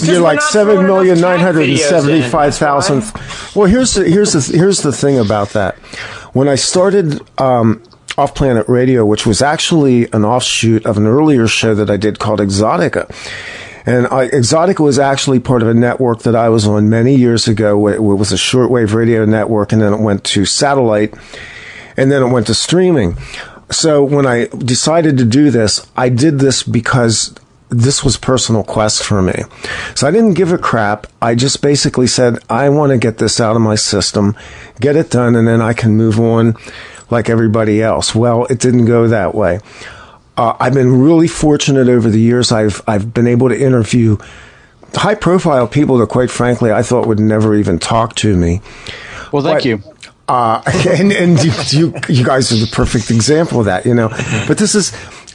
7,975,000. Well, here's the thing about that. When I started OffPlanet Radio, which was actually an offshoot of an earlier show that I did called Exotica. And Exotica was actually part of a network that I was on many years ago. It was a shortwave radio network, and then it went to satellite, and then it went to streaming. So when I decided to do this, I did this because this was personal quest for me. So I didn't give a crap. I just basically said, I want to get this out of my system, get it done, and then I can move on like everybody else. Well, it didn't go that way. I've been really fortunate over the years. I've been able to interview high-profile people that, quite frankly, I thought would never even talk to me. Well, thank you. And you guys are the perfect example of that, But this is,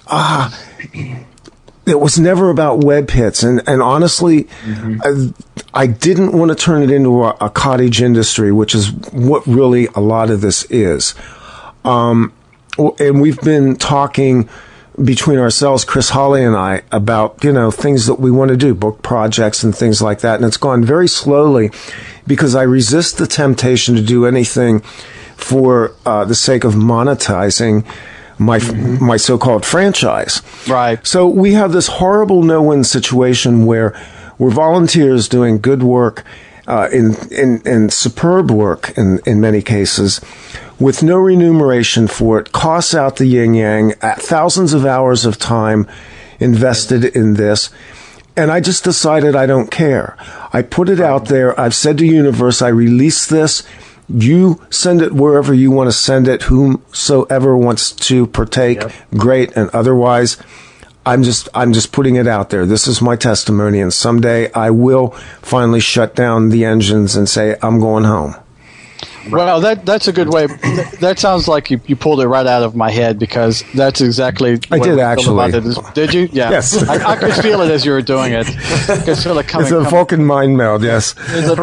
it was never about web hits. And honestly, I didn't want to turn it into a cottage industry, which is what really a lot of this is. And we've been talking between ourselves, Chris Hawley and I, about, things that we want to do, book projects and things like that. And it's gone very slowly because I resist the temptation to do anything for the sake of monetizing my so-called franchise. Right. So we have this horrible no-win situation where we're volunteers doing good work, in superb work in many cases, with no remuneration for it, costs out the yin-yang, thousands of hours of time invested in this. And I just decided I don't care. I put it out there. I've said to Universe, I release this. You send it wherever you want to send it. Whomsoever wants to partake, great. And otherwise, I'm just putting it out there. This is my testimony. And someday I will finally shut down the engines and say, I'm going home. Well, that's a good way. That sounds like you pulled it right out of my head, because that's exactly what I did actually. Did you? Yeah. Yes. I could feel it as you were doing it. It's a Vulcan mind meld. Yes.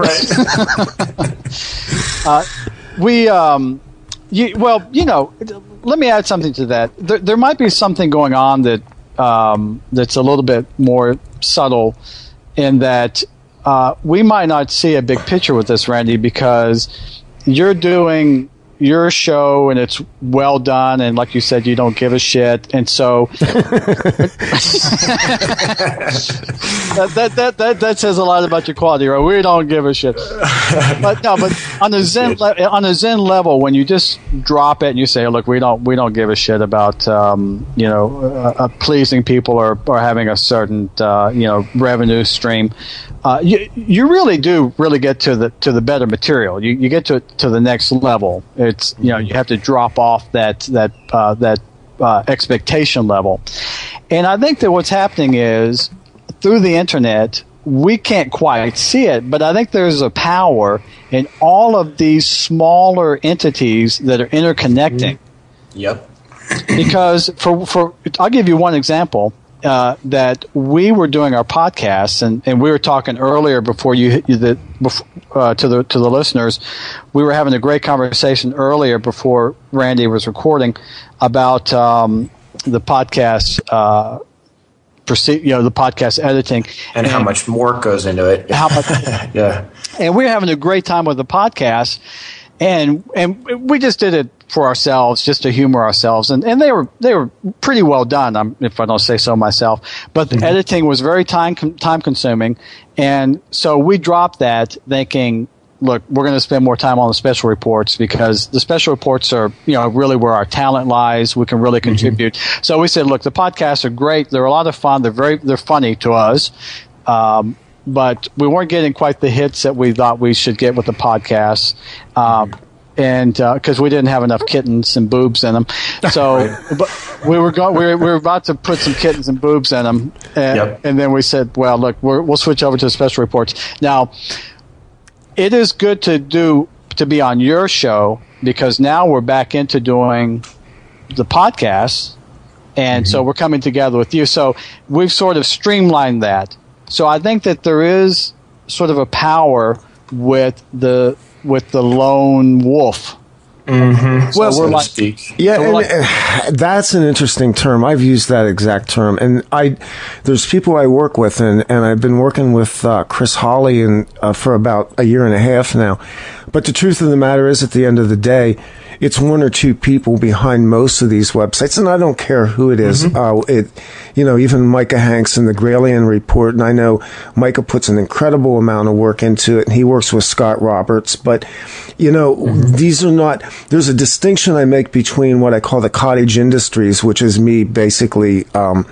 Let me add something to that. There might be something going on that that's a little bit more subtle, in that we might not see a big picture with this, Randy, because you're doing your show and it's well done, and like you said, you don't give a shit, and so that says a lot about your quality, right? We don't give a shit. But on a Zen level, when you just drop it and you say, look, we don't give a shit about pleasing people or having a certain revenue stream. You really do get to the better material. You get to the next level. It's you have to drop off that expectation level, and I think that what's happening is, through the internet, we can't quite see it, but I think there's a power in all of these smaller entities that are interconnecting. Yep. Because for I'll give you one example. that we were doing our podcasts, and we were talking earlier before to the listeners. We were having a great conversation earlier before Randy was recording about the podcast. The podcast editing and how much work goes into it. How much? Yeah. And we were having a great time with the podcast, and we just did it for ourselves, just to humor ourselves, and they were pretty well done, if I don't say so myself. But the editing was very time consuming, and so we dropped that, thinking, look, we're going to spend more time on the special reports, because the special reports are, really where our talent lies. We can really contribute. So we said, look, the podcasts are great. They're a lot of fun. They're funny to us. But we weren't getting quite the hits that we thought we should get with the podcasts. And because we didn't have enough kittens and boobs in them, so but we were about to put some kittens and boobs in them, and then we said, well, look, we'll switch over to the special reports. Now, it is good to be on your show, because now we're back into doing the podcasts, and so we're coming together with you. So we've sort of streamlined that. So I think that there is sort of a power with the lone wolf. Mm-hmm. Well, so to speak. Yeah, and that's an interesting term. I've used that exact term, and there's people I work with, and I've been working with Chris Hawley for about a year and a half now. But the truth of the matter is, at the end of the day, it's one or two people behind most of these websites, and I don't care who it is. Even Micah Hanks in the Gralien Report, and I know Micah puts an incredible amount of work into it, and he works with Scott Roberts. But, these are not. There's a distinction I make between what I call the cottage industries, which is me basically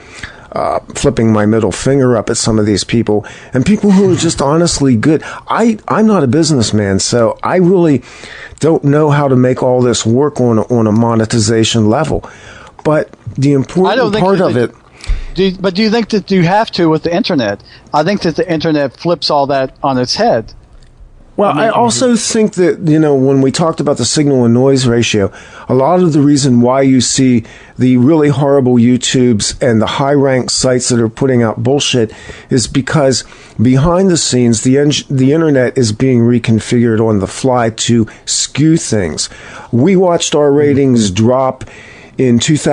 flipping my middle finger up at some of these people, and people who are just honestly good. I'm not a businessman, so I really don't know how to make all this work on a monetization level. But the important part of it. But do you think that you have to with the internet? I think that the internet flips all that on its head. Well, I also think that, when we talked about the signal and noise ratio, a lot of the reason why you see the really horrible YouTubes and the high-ranked sites that are putting out bullshit is because behind the scenes, the internet is being reconfigured on the fly to skew things. We watched our ratings drop in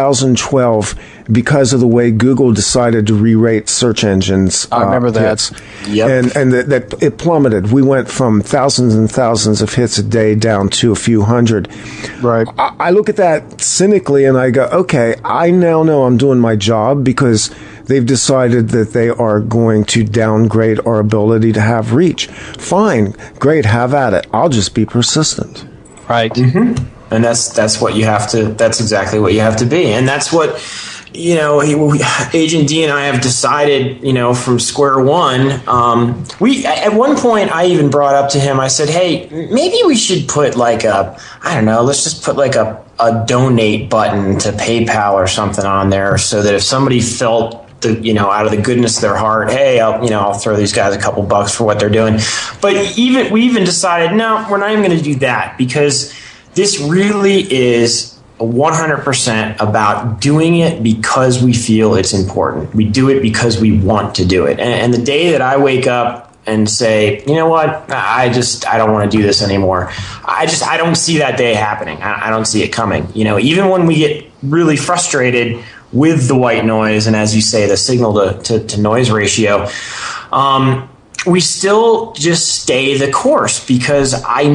2012 because of the way Google decided to re-rate search engines. I remember that. Yep. And that it plummeted. We went from thousands and thousands of hits a day down to a few hundred. Right. I look at that cynically and I go, okay, I now know I'm doing my job, because they've decided that they are going to downgrade our ability to have reach. Fine. Great. Have at it. I'll just be persistent. Right. Mm-hmm. And that's what you have to. That's exactly what you have to be, and that's what Agent D and I have decided. From square one, at one point I even brought up to him. I said, "Hey, maybe we should put let's just put a donate button to PayPal or something on there, so that if somebody felt out of the goodness of their heart, hey, I'll throw these guys a couple bucks for what they're doing." But we even decided, no, we're not even going to do that, because this really is 100% about doing it because we feel it's important. We do it because we want to do it. And the day that I wake up and say, you know what, I don't want to do this anymore, I don't see that day happening. I don't see it coming. Even when we get really frustrated with the white noise and, as you say, the signal to noise ratio, we still just stay the course, because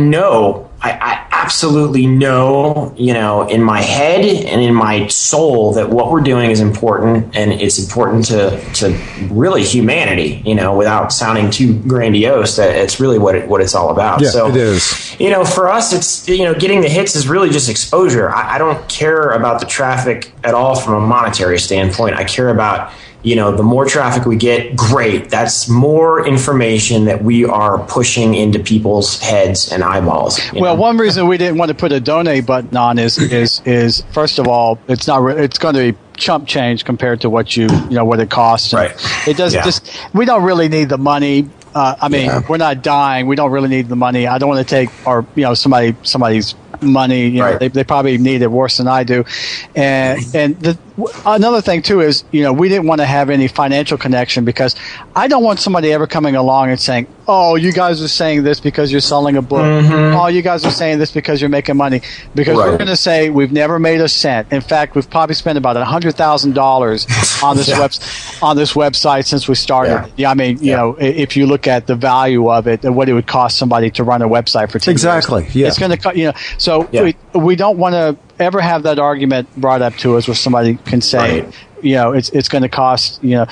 I absolutely know, in my head and in my soul, that what we're doing is important, and it's important to really humanity, without sounding too grandiose. That it's really what it's all about. Yeah, so it is. For us, it's, getting the hits is really just exposure. I don't care about the traffic at all from a monetary standpoint. I care about, the more traffic we get, great. That's more information that we are pushing into people's heads and eyeballs. Well, one reason we didn't want to put a donate button on is first of all, it's going to be chump change compared to what what it costs. Right. It doesn't we don't really need the money. We're not dying. We don't really need the money. I don't want to take somebody's money. Right. They probably need it worse than I do. And another thing too is, we didn't want to have any financial connection, because I don't want somebody ever coming along and saying, oh, you guys are saying this because you're selling a book. Oh, you guys are saying this because you're making money. Because we're going to say we've never made a cent. In fact, we've probably spent about $100,000 on this on this website since we started. Yeah, I mean, if you look at the value of it and what it would cost somebody to run a website for 10 years, it's going to so we don't want to ever have that argument brought up to us where somebody can say, it's going to cost, you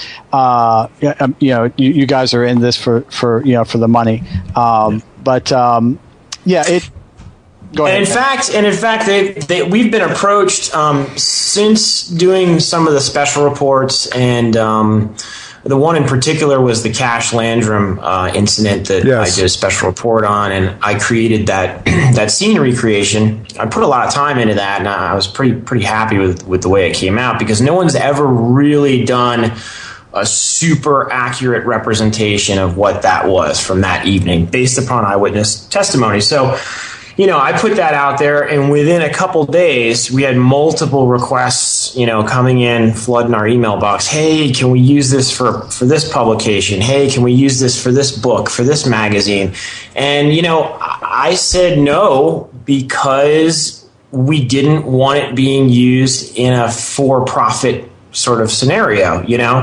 guys are in this for the money. Go ahead. And in fact, we've been approached since doing some of the special reports, and the one in particular was the Cash Landrum incident that I did a special report on, and I created that scene recreation. I put a lot of time into that, and I was pretty happy with the way it came out, because no one's ever really done a super accurate representation of what that was from that evening based upon eyewitness testimony. So, I put that out there, and within a couple days, we had multiple requests, coming in, flooding our email box. Hey, can we use this for this publication? Hey, can we use this for this book, for this magazine? And, I said no, because we didn't want it being used in a for-profit sort of scenario.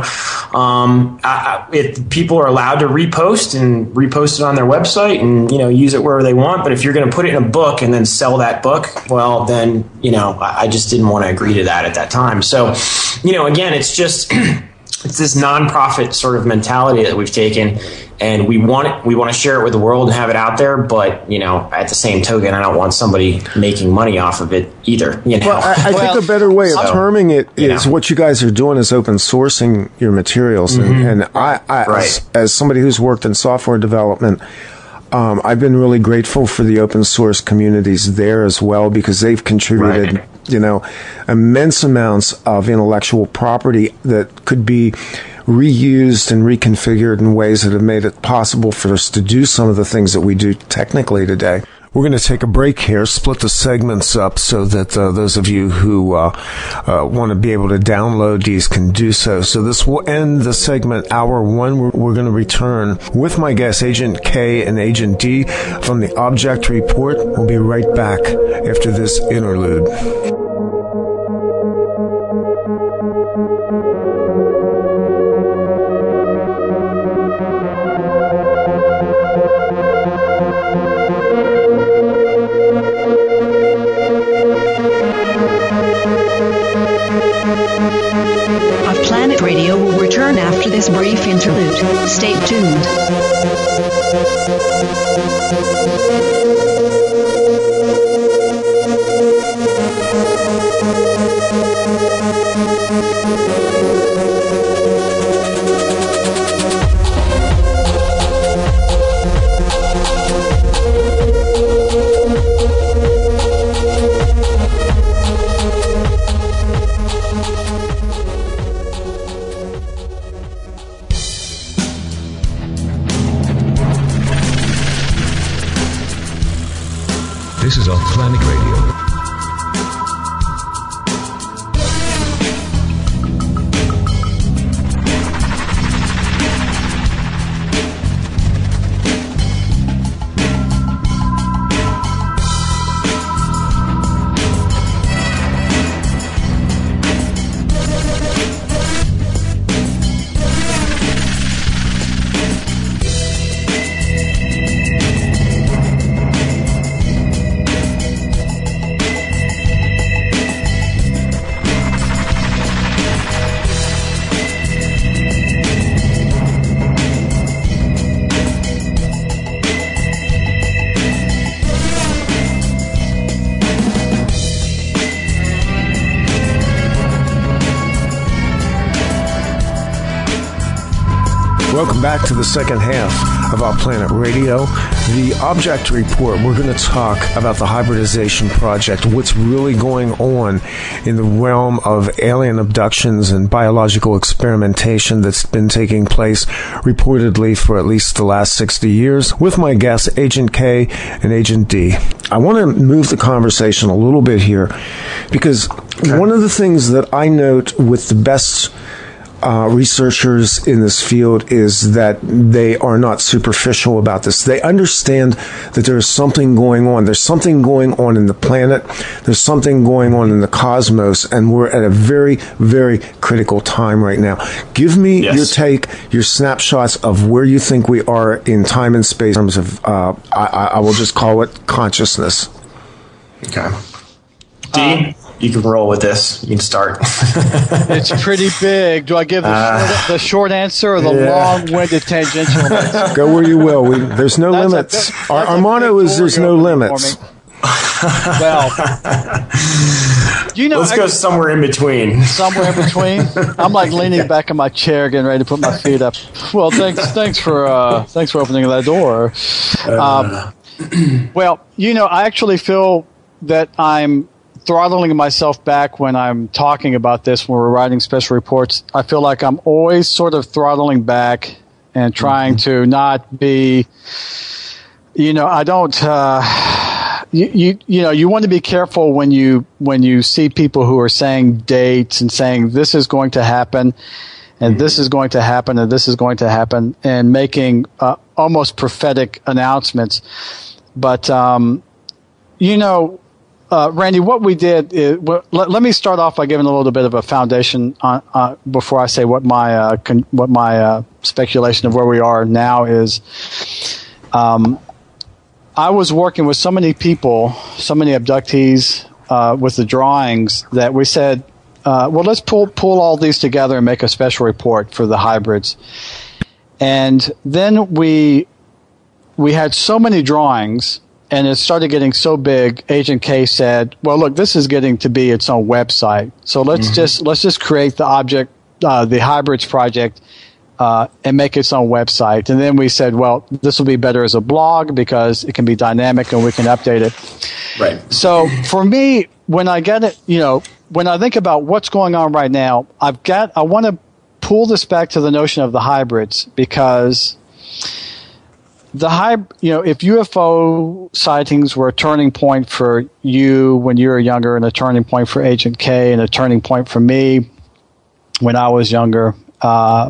If people are allowed to repost it on their website and use it wherever they want, but if you're going to put it in a book and then sell that book, well, then I just didn't want to agree to that at that time. So again, it's just it's this nonprofit sort of mentality that we've taken, and we want to share it with the world and have it out there, but at the same token, I don't want somebody making money off of it either. Well, I think a better way of terming it is what you guys are doing is open sourcing your materials, and I as somebody who's worked in software development, I've been really grateful for the open source communities there as well, because they've contributed immense amounts of intellectual property that could be reused and reconfigured in ways that have made it possible for us to do some of the things that we do technically today. We're going to take a break here, split the segments up so that those of you who want to be able to download these can do so. So this will end the segment Hour 1. We're going to return with my guests, Agent K and Agent D from the Object Report. We'll be right back after this interlude. OffPlanet Radio will return after this brief interlude. Stay tuned. This is OffPlanet Radio. Welcome back to the second half of OffPlanet Radio. The Object Report, we're going to talk about the hybridization project, what's really going on in the realm of alien abductions and biological experimentation that's been taking place reportedly for at least the last 60 years, with my guests, Agent K and Agent D. I want to move the conversation a little bit here because one of the things that I note with the best researchers in this field is that they are not superficial about this. They understand that there is something going on. There's something going on in the planet. There's something going on in the cosmos, and we're at a very, very critical time right now. Give me your take, your snapshots of where you think we are in time and space in terms of, I will just call it consciousness. Okay. D? You can roll with this. You can start. It's pretty big. Do I give the short answer or the long-winded tangential answer? Go where you will. There's no limits. Our motto is there's no limits. Well, let's go somewhere in between. Somewhere in between. I'm like leaning back in my chair, getting ready to put my feet up. Well, thanks for opening that door. Well, I actually feel that I'm throttling myself back when I'm talking about this, when we're writing special reports. I feel like I'm always sort of throttling back and trying to not be, I don't, you want to be careful when you see people who are saying dates and saying this is going to happen and this is going to happen and this is going to happen and making almost prophetic announcements. But, Randy, what we did is, let me start off by giving a little bit of a foundation before I say what my speculation of where we are now is. I was working with so many people, so many abductees with the drawings that we said, let's pull all these together and make a special report for the hybrids. And then we had so many drawings. And it started getting so big. Agent K said, "Well, look, this is getting to be its own website. So let's just create the Hybrids project, and make its own website." And then we said, "Well, this will be better as a blog because it can be dynamic and we can update it." Right. So for me, when I get it, when I think about what's going on right now, I want to pull this back to the notion of the hybrids because. If UFO sightings were a turning point for you when you were younger and a turning point for Agent K and a turning point for me when I was younger, I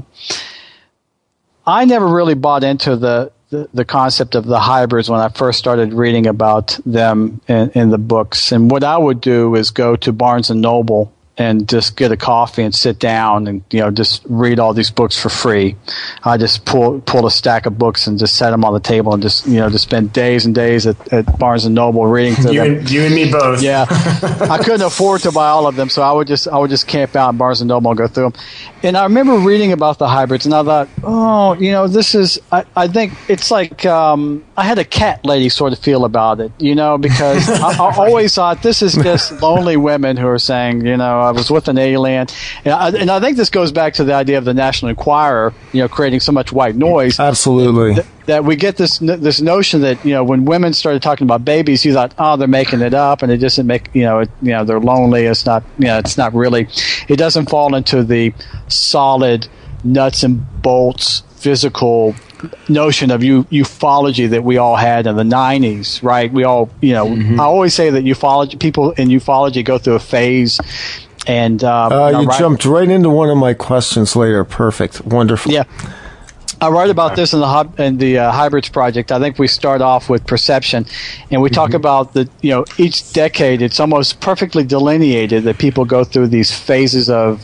never really bought into the concept of the hybrids when I first started reading about them in the books. And what I would do is go to Barnes & Noble and just get a coffee and sit down and just read all these books for free. I just pulled a stack of books and just set them on the table and just spend days and days at Barnes and Noble reading through them. You and me both. Yeah, I couldn't afford to buy all of them, so I would just camp out in Barnes and Noble and go through them. And I remember reading about the hybrids, and I thought, this is. I think it's like I had a cat lady sort of feel about it, because I always thought this is just lonely women who are saying, I was with an alien. And I think this goes back to the idea of the National Enquirer, creating so much white noise. Absolutely. That we get this notion that, when women started talking about babies, you thought, oh, they're making it up and it doesn't make, they're lonely. It's not, it's not really, it doesn't fall into the solid nuts and bolts physical notion of ufology that we all had in the 90s, right? We all, I always say that people in ufology go through a phase. And you jumped right into one of my questions later. Perfect. Wonderful. Yeah. I write about this in the Hybrids project. I think we start off with perception, and we talk about each decade. It's almost perfectly delineated that people go through these phases of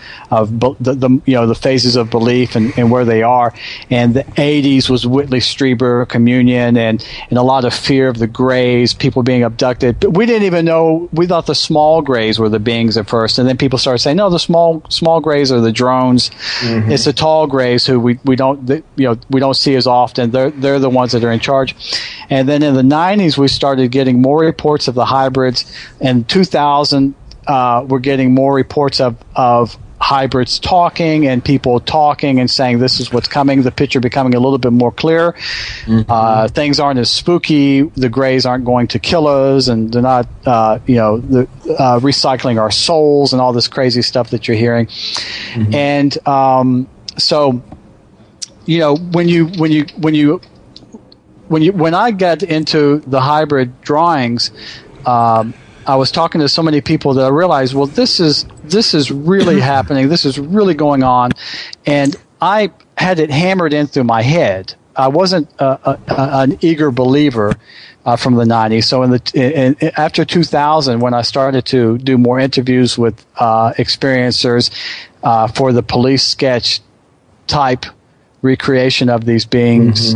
the phases of belief and where they are. And the 80s was Whitley Strieber communion and a lot of fear of the Greys, people being abducted. But we didn't even know. We thought the small Greys were the beings at first, and then people started saying, no, the small Greys are the drones. It's the tall Greys who we don't see as often. They're the ones that are in charge. And then in the 90s, we started getting more reports of the hybrids. In 2000, we're getting more reports of hybrids talking and people talking and saying this is what's coming, the picture becoming a little bit more clear. Things aren't as spooky. The grays aren't going to kill us, and they're not, recycling our souls and all this crazy stuff that you're hearing. And so, when I got into the hybrid drawings, I was talking to so many people that I realized, well, this is really happening. This is really going on, and I had it hammered in through my head. I wasn't an eager believer from the 90s. So after 2000, when I started to do more interviews with experiencers for the police sketch type recreation of these beings,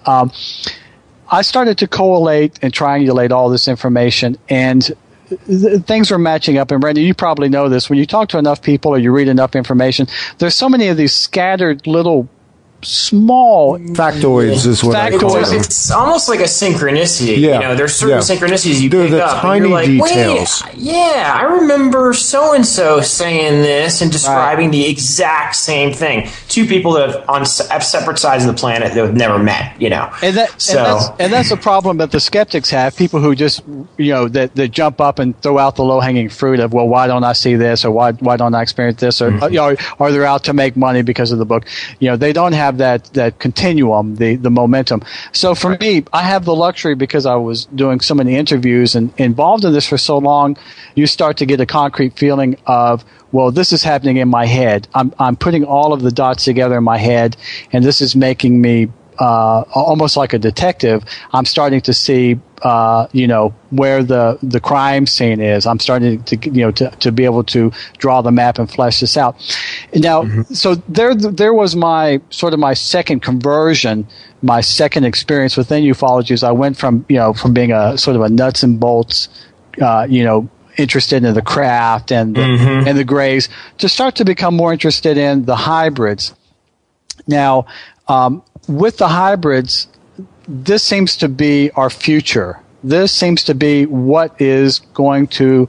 I started to collate and triangulate all this information, and things were matching up. And Randy, you probably know this. When you talk to enough people or you read enough information, there's so many of these scattered little small factoids is what I call them. It's almost like a synchronicity. There's certain synchronicities you pick up. Tiny and you're like, details. Wait, I remember so-and-so saying this and describing the exact same thing. Two people that have on separate sides of the planet that have never met, And that's a problem that the skeptics have. People who just, that jump up and throw out the low-hanging fruit of, well, why don't I see this, or why don't I experience this, or they're out to make money because of the book. They don't have that continuum, the momentum. So for me, I have the luxury, because I was doing so many interviews and involved in this for so long, you start to get a concrete feeling of, well, this is happening in my head. I'm putting all of the dots together in my head, and this is making me almost like a detective. I'm starting to see where the crime scene is. I'm starting to to be able to draw the map and flesh this out. Now, so there was my second conversion, my second experience within ufology. I went from being a sort of a nuts and bolts, interested in the craft and the grays, to start to become more interested in the hybrids. Now, with the hybrids, this seems to be our future. This seems to be what is going to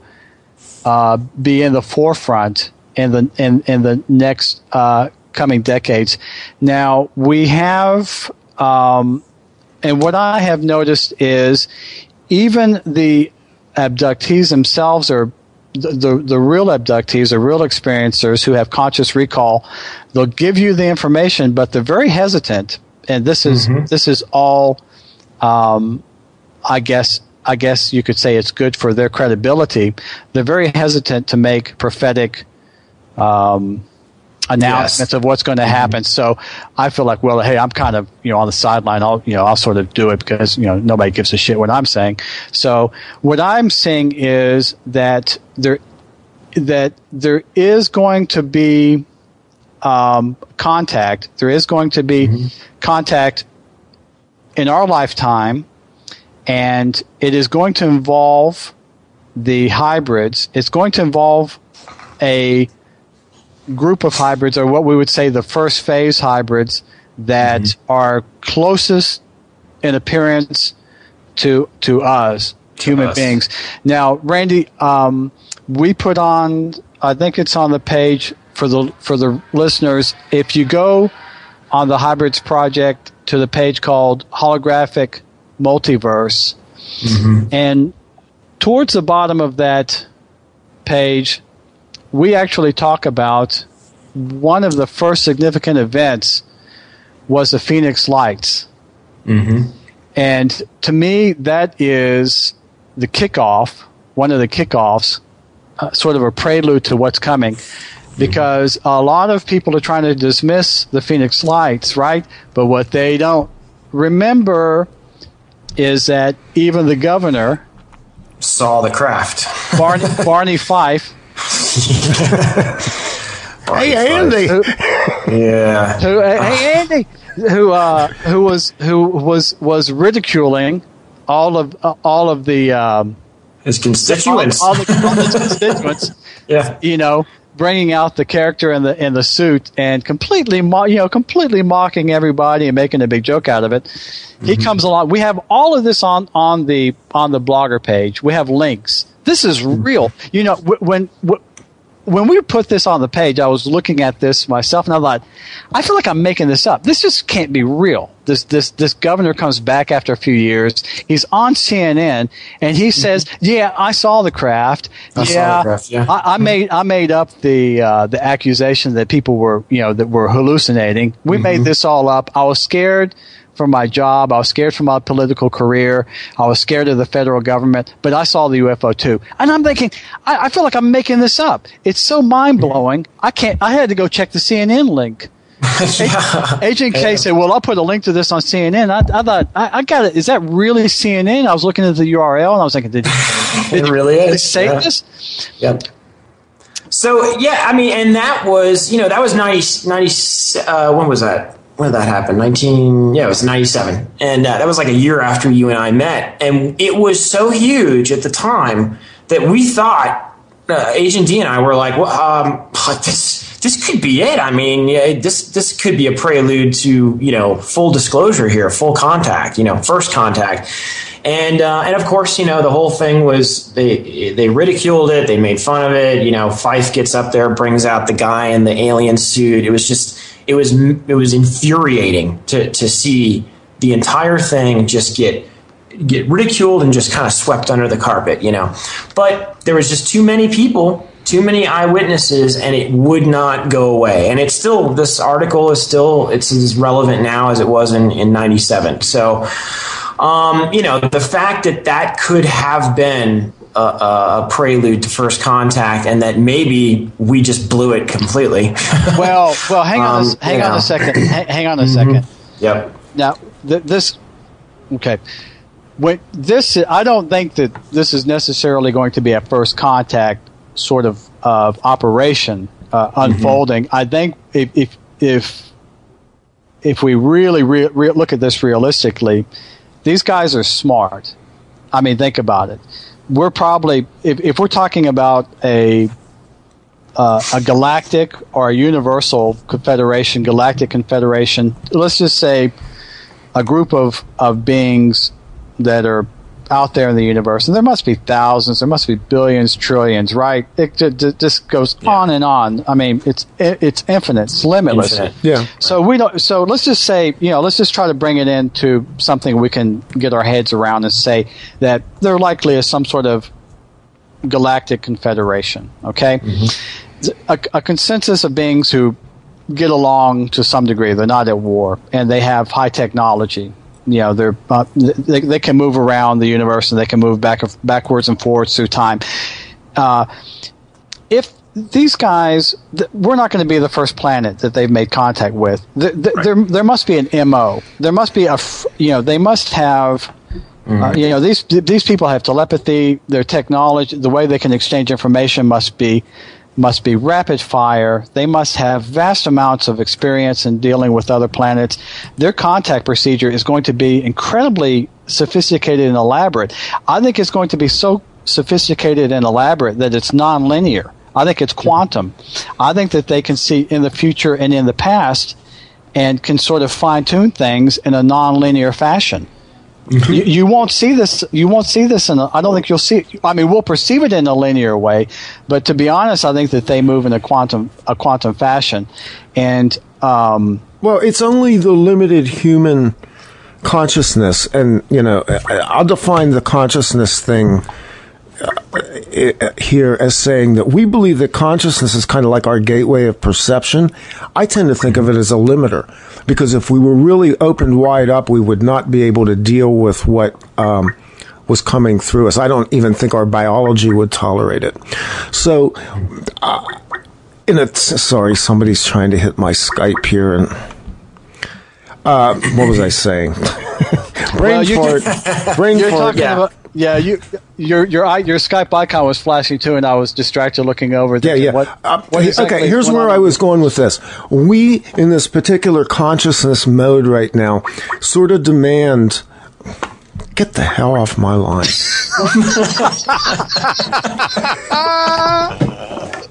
be in the forefront in the next coming decades. Now, we have, and what I have noticed is, even the abductees themselves, or the real abductees, or real experiencers who have conscious recall, they'll give you the information, but they're very hesitant. And this is all, I guess you could say it's good for their credibility. They're very hesitant to make prophetic announcements of what's going to happen. So I feel like, well, hey, I'm kind of on the sideline. I'll sort of do it because nobody gives a shit what I'm saying. So what I'm saying is that there is going to be contact. There is going to be contact in our lifetime, and it is going to involve the hybrids. It's going to involve a group of hybrids, or what we would say the first phase hybrids, that are closest in appearance to us, human beings. Now, Randy, we put on, I think it's on the page for the listeners, if you go on the Hybrids Project to the page called Holographic Multiverse, and towards the bottom of that page, we actually talk about one of the first significant events was the Phoenix Lights. And to me, that is the kickoff, one of the kickoffs, sort of a prelude to what's coming. Because a lot of people are trying to dismiss the Phoenix Lights, right? But what they don't remember is that even the governor saw the craft. Barney Fife. Hey, Andy. Hey, Andy. Who was ridiculing all of the his constituents. All the constituents. Bringing out the character in the suit and completely mocking everybody and making a big joke out of it. He comes along. We have all of this on the blogger page. We have links. This is real. when we put this on the page, I was looking at this myself, and I thought, I feel like I'm making this up. This just can't be real. This governor comes back after a few years. He's on CNN, and he says, "Yeah, I saw the craft. I made up the accusation that people were that were hallucinating. We made this all up. I was scared for my job. I was scared for my political career. I was scared of the federal government, but I saw the UFO too." And I'm thinking, I feel like I'm making this up. It's so mind-blowing. I had to go check the CNN link. Agent K said, "Well, I'll put a link to this on CNN." I thought, I got it. Is that really CNN? I was looking at the URL, and I was thinking, did they say this? Yep. So, yeah, I mean, and that was 90, when was that? When did that happen? It was 97. And that was like a year after you and I met. And it was so huge at the time that we thought, Agent D and I were like, well, this could be it. I mean, this could be a prelude to, full disclosure here, full contact, first contact. And of course, the whole thing was they ridiculed it. They made fun of it. Fife gets up there, brings out the guy in the alien suit. It was just, it was infuriating to see the entire thing just get ridiculed and just kind of swept under the carpet, But there was just too many people, too many eyewitnesses, and it would not go away. And it's still, this article is still, it's as relevant now as it was in 97. So, the fact that could have been a prelude to first contact, and that maybe we just blew it completely. well, hang on a second. Hang on a second. Yep. Now, okay. I don't think that this is necessarily going to be a first contact sort of operation unfolding. I think if we really look at this realistically, these guys are smart. I mean, think about it. We're probably, if we're talking about a galactic or a universal confederation, galactic confederation, let's just say a group of beings that are out there in the universe, and there must be thousands, there must be billions, trillions, right? It just goes on and on. I mean, it's infinite, it's limitless. Infinite. Yeah. So we don't. So let's just say, let's just try to bring it into something we can get our heads around and say that there likely is some sort of galactic confederation. Okay, a consensus of beings who get along to some degree. They're not at war, and they have high technology. They can move around the universe, and they can move backwards and forwards through time. If these guys, we're not going to be the first planet that they've made contact with. There must be an MO. There must be they must have. These people have telepathy. Their technology, the way they can exchange information, must be rapid fire. They must have vast amounts of experience in dealing with other planets. Their contact procedure is going to be incredibly sophisticated and elaborate. I think it's going to be so sophisticated and elaborate that it's nonlinear. I think it's quantum. I think that they can see in the future and in the past and can sort of fine-tune things in a nonlinear fashion. You won't see this. You won't see this I don't think you'll see it. I mean, we'll perceive it in a linear way, but to be honest, I think that they move in a quantum fashion. And well, it's only the limited human consciousness, and I'll define the consciousness thing here as saying that we believe that consciousness is kind of like our gateway of perception. I tend to think of it as a limiter, because if we were really opened wide up, we would not be able to deal with what was coming through us. I don't even think our biology would tolerate it. So, sorry, somebody's trying to hit my Skype here, and what was I saying? Brain fart. Yeah. Your Skype icon was flashing too, and I was distracted looking over. Okay, here's where I was going with this. We, in this particular consciousness mode right now, sort of demand, get the hell off my line.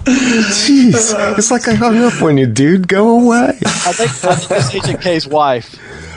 Jeez, it's like I hung up on you, dude. Go away. I think it's Agent K's wife.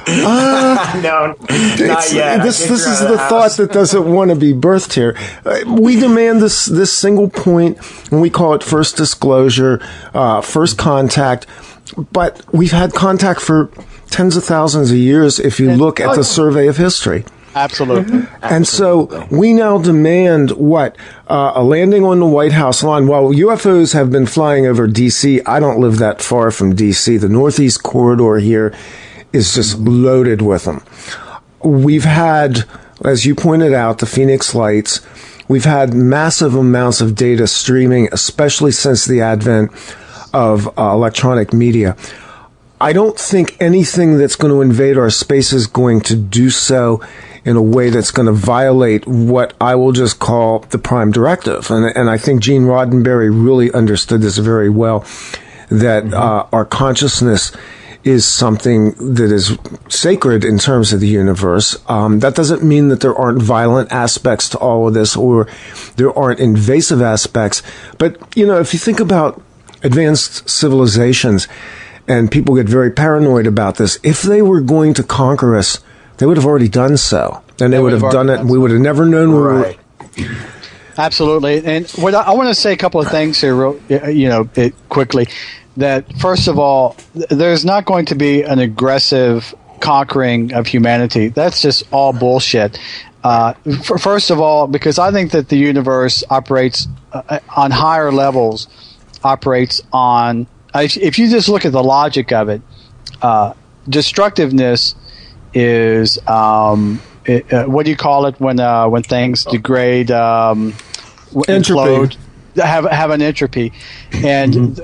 No, not yet. This is the thought that doesn't want to be birthed here. We demand this single point, and we call it first disclosure, first contact. But we've had contact for tens of thousands of years if you look at the survey of history. Absolutely. And so we now demand what? A landing on the White House lawn. While UFOs have been flying over D.C., I don't live that far from D.C. The Northeast Corridor here is just loaded with them. We've had, as you pointed out, the Phoenix Lights. We've had massive amounts of data streaming, especially since the advent of electronic media. I don't think anything that's going to invade our space is going to do so in a way that's going to violate what I will just call the prime directive. And I think Gene Roddenberry really understood this very well, that our consciousness is something that is sacred in terms of the universe. That doesn't mean that there aren't violent aspects to all of this or there aren't invasive aspects. But, if you think about advanced civilizations, and people get very paranoid about this, if they were going to conquer us, they would have already done so. And they would have done it, and we would have never known we were. Absolutely. And what I want to say a couple of things here, quickly. That, first of all, there's not going to be an aggressive conquering of humanity. That's just all bullshit. First of all, because I think that the universe operates on higher levels, operates on... If you just look at the logic of it, destructiveness is what do you call it when things degrade, implode, have an entropy, and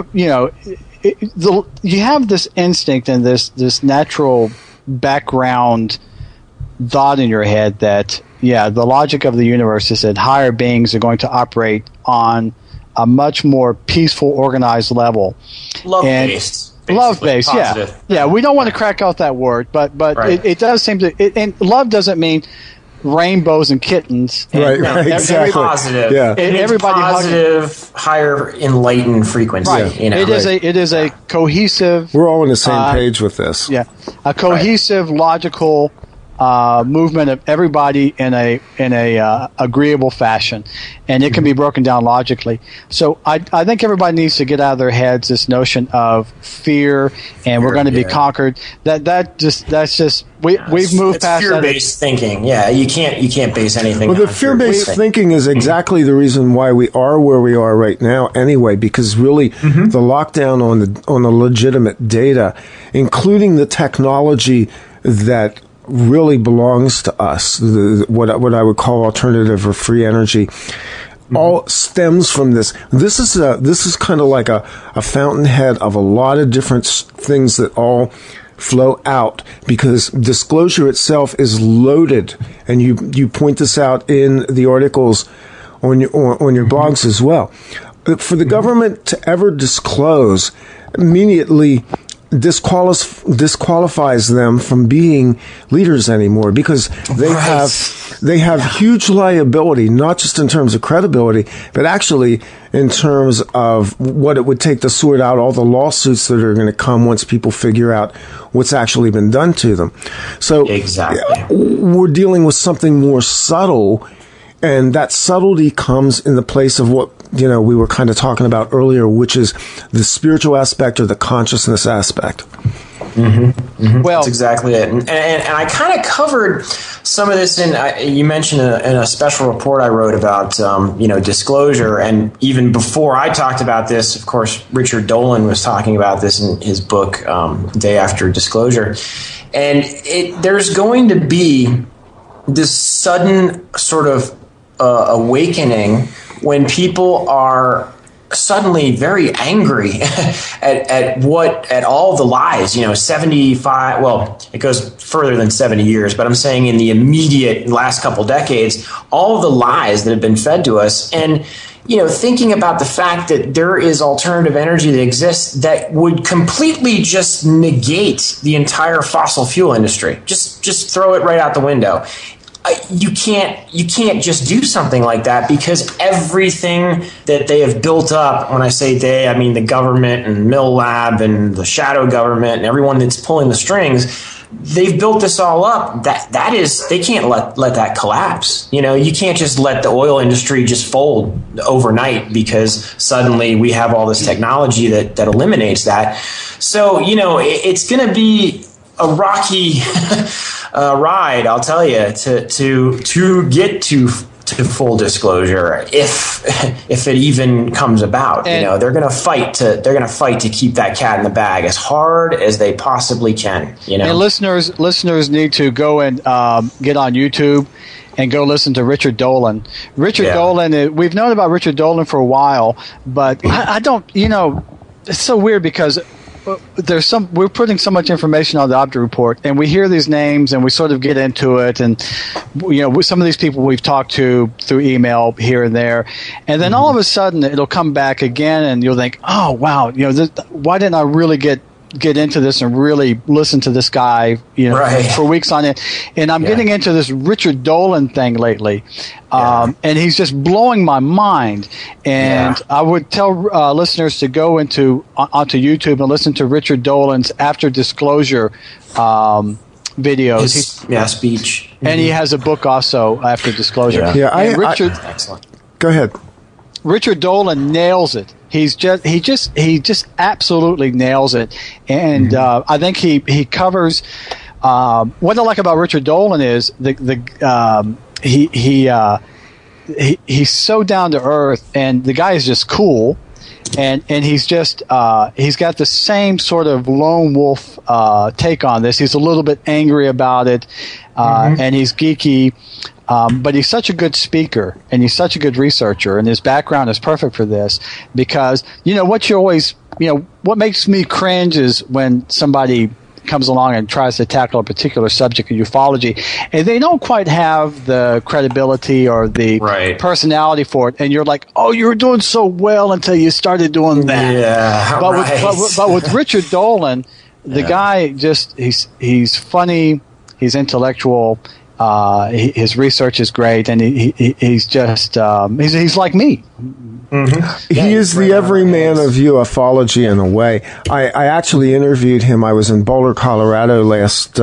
you have this instinct and this natural background thought in your head that the logic of the universe is that higher beings are going to operate on a much more peaceful, organized level. Love-based. Love-based, positive. Yeah. We don't want to crack out that word, but right. it does seem to... and love doesn't mean rainbows and kittens. And, right, exactly. Positive. Yeah. Everybody positive, higher enlightened frequency. Right. It is a cohesive... We're all on the same page with this. Yeah. A cohesive, logical... movement of everybody in a agreeable fashion, and it can be broken down logically. So I think everybody needs to get out of their heads this notion of fear and we're going to be conquered. We've moved past that. Fear-based thinking. Yeah, you can't base anything. Well, the fear-based thinking is exactly the reason why we are where we are right now. Anyway, because really the lockdown on the legitimate data, including the technology that really belongs to us, what I would call alternative or free energy, all stems from this. This is kind of like a fountainhead of a lot of different things that all flow out, because disclosure itself is loaded, and you point this out in the articles on your blogs as well. For the government to ever disclose immediately disqualifies them from being leaders anymore, because they have huge liability, not just in terms of credibility, but actually in terms of what it would take to sort out all the lawsuits that are going to come once people figure out what's actually been done to them. So we're dealing with something more subtle, and that subtlety comes in the place of what we were kind of talking about earlier, which is the spiritual aspect or the consciousness aspect. Well, that's exactly it. And I kind of covered some of this you mentioned in a special report I wrote about, disclosure. And even before I talked about this, of course, Richard Dolan was talking about this in his book, Day After Disclosure. And there's going to be this sudden sort of awakening when people are suddenly very angry at all the lies, 75, well, it goes further than 70 years, but I'm saying in the immediate last couple decades, all the lies that have been fed to us. And, thinking about the fact that there is alternative energy that exists that would completely just negate the entire fossil fuel industry, just throw it right out the window. You can't just do something like that, because everything that they have built up, when I say they, I mean the government and Mill Lab and the shadow government and everyone that's pulling the strings, they've built this all up. That is, they can't let that collapse. You know, you can't just let the oil industry just fold overnight because suddenly we have all this technology that eliminates that. So, you know, it's going to be a rocky ride, I'll tell you, to get to full disclosure, if it even comes about. And, you know, they're going to fight to keep that cat in the bag as hard as they possibly can. You know, and listeners need to go and get on YouTube and go listen to Richard Dolan. Richard Dolan, we've known about Richard Dolan for a while, but I don't. You know, it's so weird because we're putting so much information on the object report, and we hear these names and we sort of get into it, and you know, some of these people we've talked to through email here and there, and then all of a sudden it'll come back again, and you'll think, oh wow, you know, why didn't I really get into this and really listen to this guy, you know, for weeks on it. And I'm getting into this Richard Dolan thing lately, and he's just blowing my mind. And I would tell listeners to go onto YouTube and listen to Richard Dolan's After Disclosure videos. Speech. And he has a book also, After Disclosure. Richard, excellent. Go ahead. Richard Dolan nails it. He just absolutely nails it, and I think he covers. What I like about Richard Dolan is he's so down to earth, and the guy is just cool, and he's just he's got the same sort of lone wolf take on this. He's a little bit angry about it, and he's geeky. But he's such a good speaker, and he's such a good researcher, and his background is perfect for this because, you know, what makes me cringe is when somebody comes along and tries to tackle a particular subject of ufology, and they don't quite have the credibility or the personality for it, and you're like, oh, you were doing so well until you started doing that. Yeah, but with Richard Dolan, the guy he's funny, he's intellectual. His research is great, and he's just he's like me. He is the everyman of ufology in a way. I actually interviewed him. I was in Boulder, Colorado last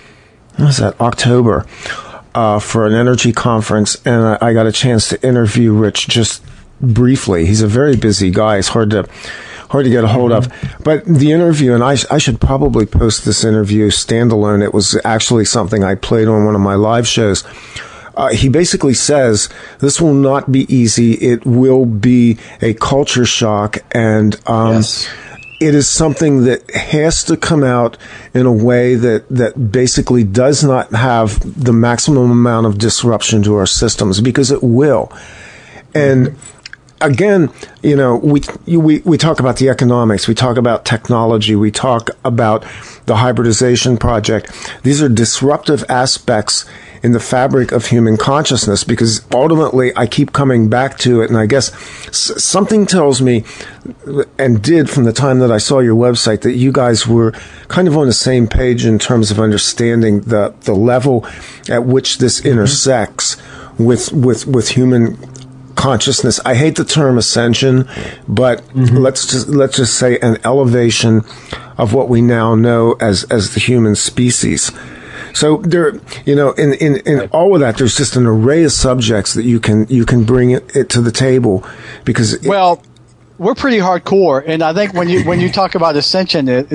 October for an energy conference, and I got a chance to interview Rich just briefly. He's a very busy guy. It's hard to get a hold of. But the interview, and I should probably post this interview standalone. It was actually something I played on one of my live shows. He basically says, this will not be easy. It will be a culture shock. And it is something that has to come out in a way that basically does not have the maximum amount of disruption to our systems, because it will. And again, you know, we talk about the economics, we talk about technology, we talk about the hybridization project. These are disruptive aspects in the fabric of human consciousness, because ultimately I keep coming back to it, and I guess something tells me, and did from the time that I saw your website, that you guys were kind of on the same page in terms of understanding the level at which this intersects with human consciousness. I hate the term ascension, but let's just say an elevation of what we now know as the human species. So there, you know, in all of that, there's just an array of subjects that you can bring it to the table, because we're pretty hardcore, and I think when you talk about ascension, Randy,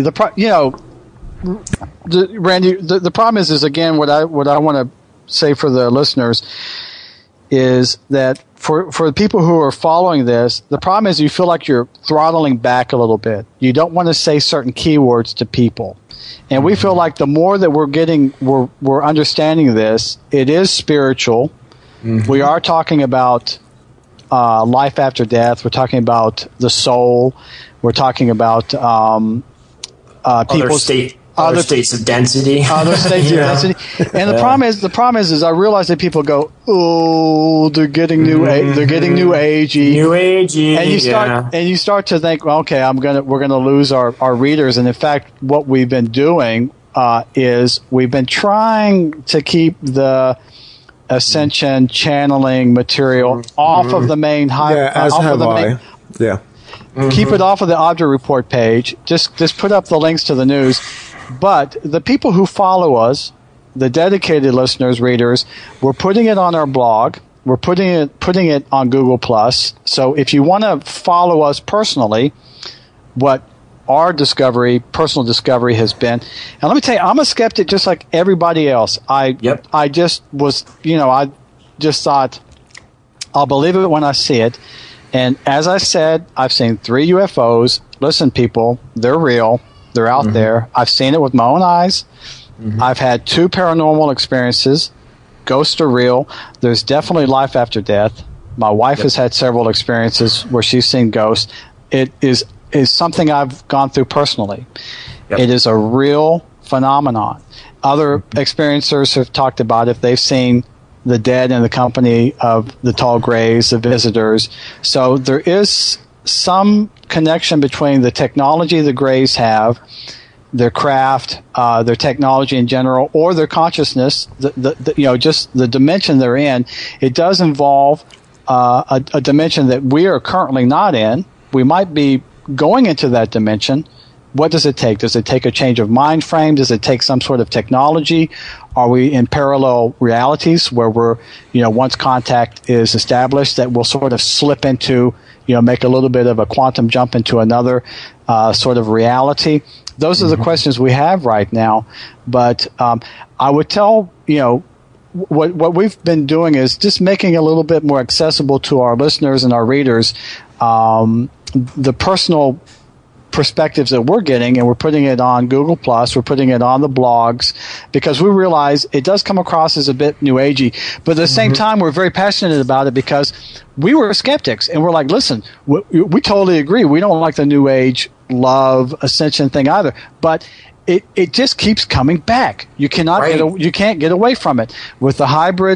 the problem is again what I want to say for the listeners is that for the people who are following this, the problem is you feel like you're throttling back a little bit. You don't want to say certain keywords to people. And we feel like the more that we're understanding this, it is spiritual. We are talking about life after death. We're talking about the soul. We're talking about people's other states of density. Other states of density. And the problem is I realize that people go, oh, they're getting new agey. New agey. And you start to think, well, okay, we're gonna lose our readers. And in fact, what we've been doing is we've been trying to keep the ascension channeling material off of the main keep it off of the object report page. Just put up the links to the news. But the people who follow us, the dedicated listeners, readers, we're putting it on our blog. We're putting it on Google+. So if you want to follow us personally, what our personal discovery has been, and let me tell you, I'm a skeptic just like everybody else. I just was, I just thought, I'll believe it when I see it. And as I said, I've seen 3 UFOs. Listen, people, they're real. They're out there. I've seen it with my own eyes. I've had 2 paranormal experiences. Ghosts are real. There's definitely life after death. My wife has had several experiences where she's seen ghosts. It is something I've gone through personally. It is a real phenomenon. Other experiencers have talked about if they've seen the dead in the company of the tall grays, the visitors. So there is some connection between the technology the grays have, their craft, their technology in general, or their consciousness, just the dimension they're in. It does involve a dimension that we are currently not in. We might be going into that dimension. What does it take? Does it take a change of mind frame? Does it take some sort of technology? Are we in parallel realities where we're, once contact is established, that we'll sort of slip into, make a little bit of a quantum jump into another sort of reality? Those are the questions we have right now. But I would tell, what we've been doing is just making it a little bit more accessible to our listeners and our readers, the personal perspectives that we're getting, and we're putting it on Google+, we're putting it on the blogs, because we realize it does come across as a bit new agey, but at the same time we're very passionate about it, because we were skeptics, and we're like, listen, we totally agree, we don't like the new age love ascension thing either, but it just keeps coming back. You cannot you can't get away from it with the hybrid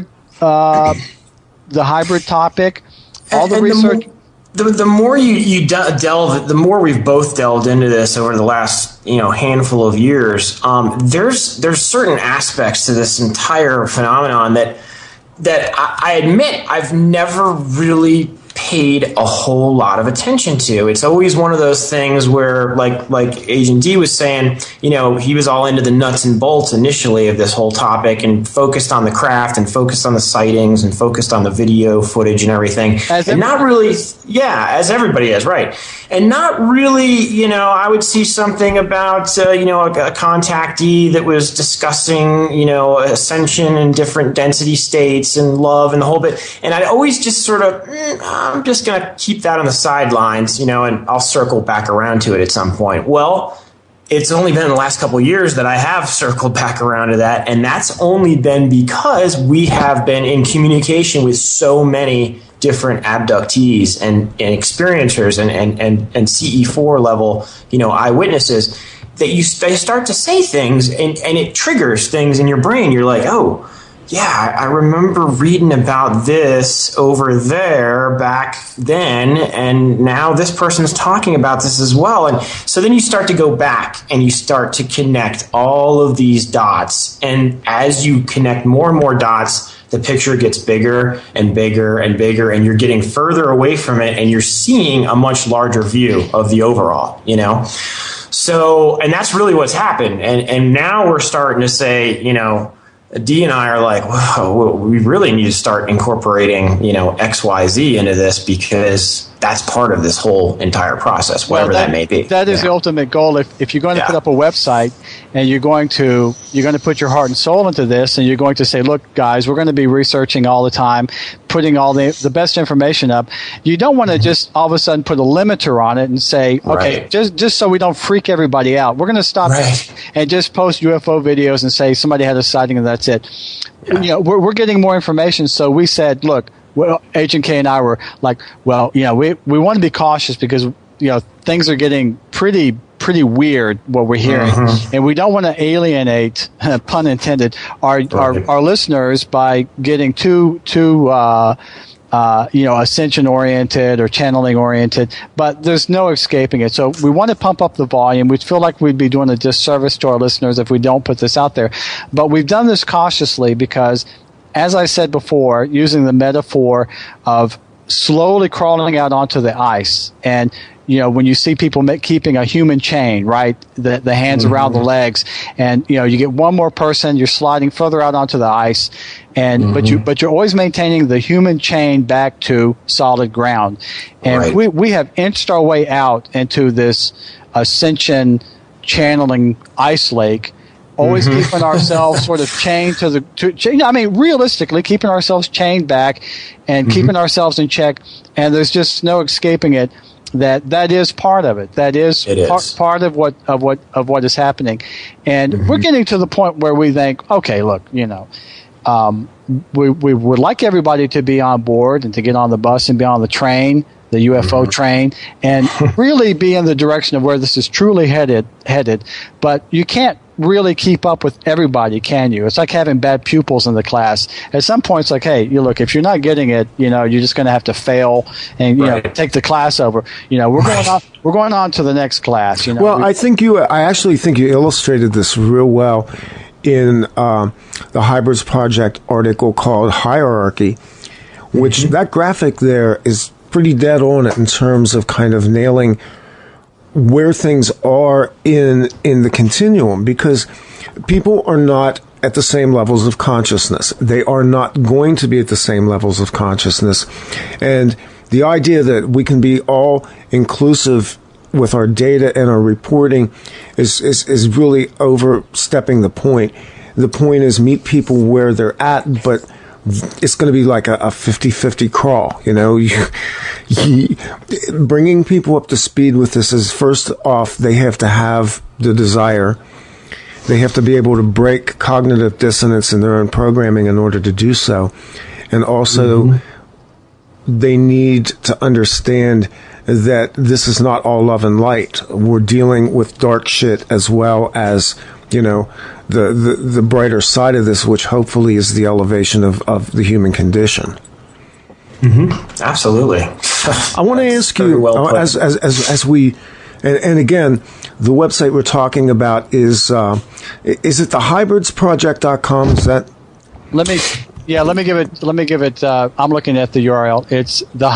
topic, all the research. The more you delve, the more we've both delved into this over the last handful of years. There's certain aspects to this entire phenomenon that I admit I've never really paid a whole lot of attention to. It's always one of those things where, like Agent D was saying, he was all into the nuts and bolts initially of this whole topic and focused on the craft and focused on the sightings and focused on the video footage and everything. As everybody is, right. And not really, I would see something about, a contactee that was discussing, ascension and different density states and love and the whole bit. And I'd always just sort of, I'm just going to keep that on the sidelines, and I'll circle back around to it at some point. Well, it's only been the last couple of years that I have circled back around to that, and that's only been because we have been in communication with so many different abductees and experiencers and CE4 level, eyewitnesses, that they start to say things and it triggers things in your brain. You're like, oh, yeah, I remember reading about this over there back then, and now this person's talking about this as well. And so then you start to go back and you start to connect all of these dots. And as you connect more and more dots, the picture gets bigger and bigger and bigger, and you're getting further away from it, and you're seeing a much larger view of the overall, So, and that's really what's happened. And now we're starting to say, Dee and I are like, whoa, we really need to start incorporating, XYZ into this, because that's part of this whole entire process, whatever that may be. That is the ultimate goal. If you're going to put up a website and you're going to put your heart and soul into this, and you're going to say, look, guys, we're going to be researching all the time, putting all the best information up. You don't want to just all of a sudden put a limiter on it and say, okay, just so we don't freak everybody out, we're going to stop and just post UFO videos and say somebody had a sighting and that's it. Yeah. We're getting more information, so we said, look, well, Agent K and I were like, well, we want to be cautious, because things are getting pretty weird what we're hearing, and we don't want to alienate, pun intended, our listeners by getting too ascension oriented or channeling oriented. But there's no escaping it. So we want to pump up the volume. We feel like we'd be doing a disservice to our listeners if we don't put this out there. But we've done this cautiously because, as I said before, using the metaphor of slowly crawling out onto the ice, and when you see people keeping a human chain, right, the hands around the legs, and you get one more person, you're sliding further out onto the ice, and but you're always maintaining the human chain back to solid ground, and we have inched our way out into this ascension channeling ice lake. Always keeping ourselves sort of chained realistically, keeping ourselves chained back and keeping ourselves in check. And there's just no escaping it. That is part of it. That is part of what is happening. And we're getting to the point where we think, okay, look, we would like everybody to be on board and to get on the bus and be on the train, the UFO train, and really be in the direction of where this is truly headed. But you can't really keep up with everybody, can you? It's like having bad pupils in the class. At some point, it's like, hey, look, if you're not getting it, you're just going to have to fail and take the class over. We're going on to the next class. Well, I actually think you illustrated this real well in the Hybrids Project article called Hierarchy, which that graphic there is pretty dead on it in terms of kind of nailing where things are in the continuum, because people are not at the same levels of consciousness. They are not going to be at the same levels of consciousness. And the idea that we can be all inclusive with our data and our reporting is really overstepping the point. The point is meet people where they're at, but it's going to be like a 50-50 crawl, bringing people up to speed with this is, first off, they have to have the desire. They have to be able to break cognitive dissonance in their own programming in order to do so. And also, they need to understand that this is not all love and light. We're dealing with dark shit as well as, the brighter side of this, which hopefully is the elevation of the human condition. Absolutely. I want to ask you, as we, and again, the website we're talking about is it the hybridsproject.com? Is that? Let me give it. I'm looking at the URL. It's the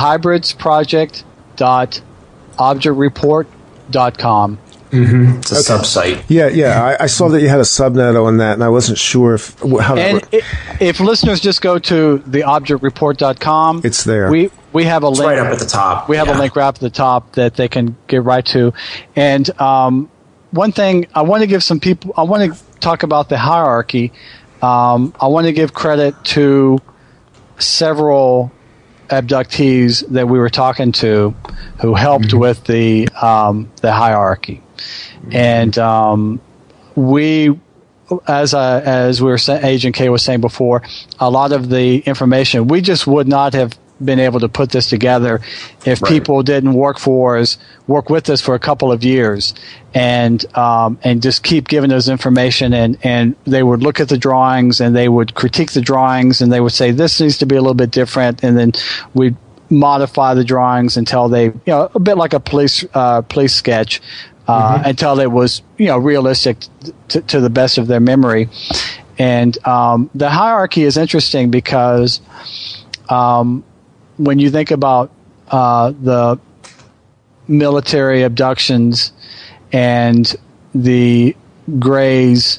hybridsproject.objectreport.com. It's a sub-site. Yeah. I saw that you had a subnet on that, and I wasn't sure how that worked. If listeners just go to theobjectreport.com, it's there. We have a link right up at the top. We have a link right up at the top that they can get right to. And one thing I want to give some people, I want to talk about the hierarchy. I want to give credit to several abductees that we were talking to who helped with the hierarchy. And we, as we were saying, Agent K was saying before, a lot of the information, we just would not have been able to put this together if people didn't work with us for a couple of years and just keep giving us information, and they would look at the drawings and they would critique the drawings and they would say this needs to be a little bit different, and then we'd modify the drawings until they, a bit like a police sketch, until it was, realistic to the best of their memory. And the hierarchy is interesting because when you think about the military abductions and the Greys,